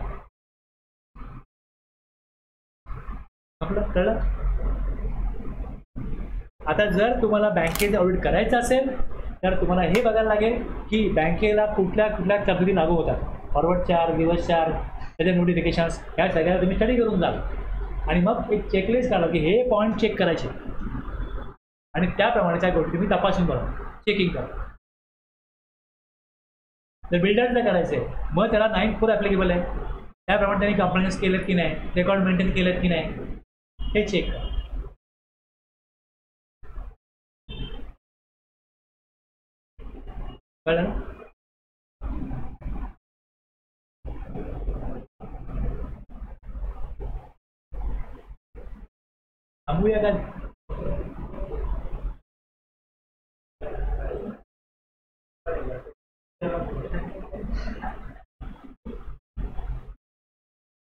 आपलं कळलं. आता जर तुम्हाला बँकेचं ऑडिट करायचं असेल तर तुम्हाला हे बघायला लागेल की बँकेला कुठल्या कुठल्या तरतुदी लागू होतात, फॉरवर्ड चार्ज, रिवर्स चार्ज, त्याचे नोटिफिकेशन्स, ह्या सगळ्या तुम्ही स्टडी करून जाल आणि मग एक चेकलिस्ट काढा की हे पॉईंट चेक करायचे आणि त्याप्रमाणे त्या गोष्टी तुम्ही तपासून बघा, चेकिंग करा. जर बिल्डरला करायचं आहे मग त्याला नाईन फोर ॲप्लिकेबल आहे, त्याप्रमाणे त्यांनी कंप्लायन्स केलेत की नाही, रेकॉर्ड मेंटेन केलेत की नाही, हे चेक करा. कळलं. थांबूया का?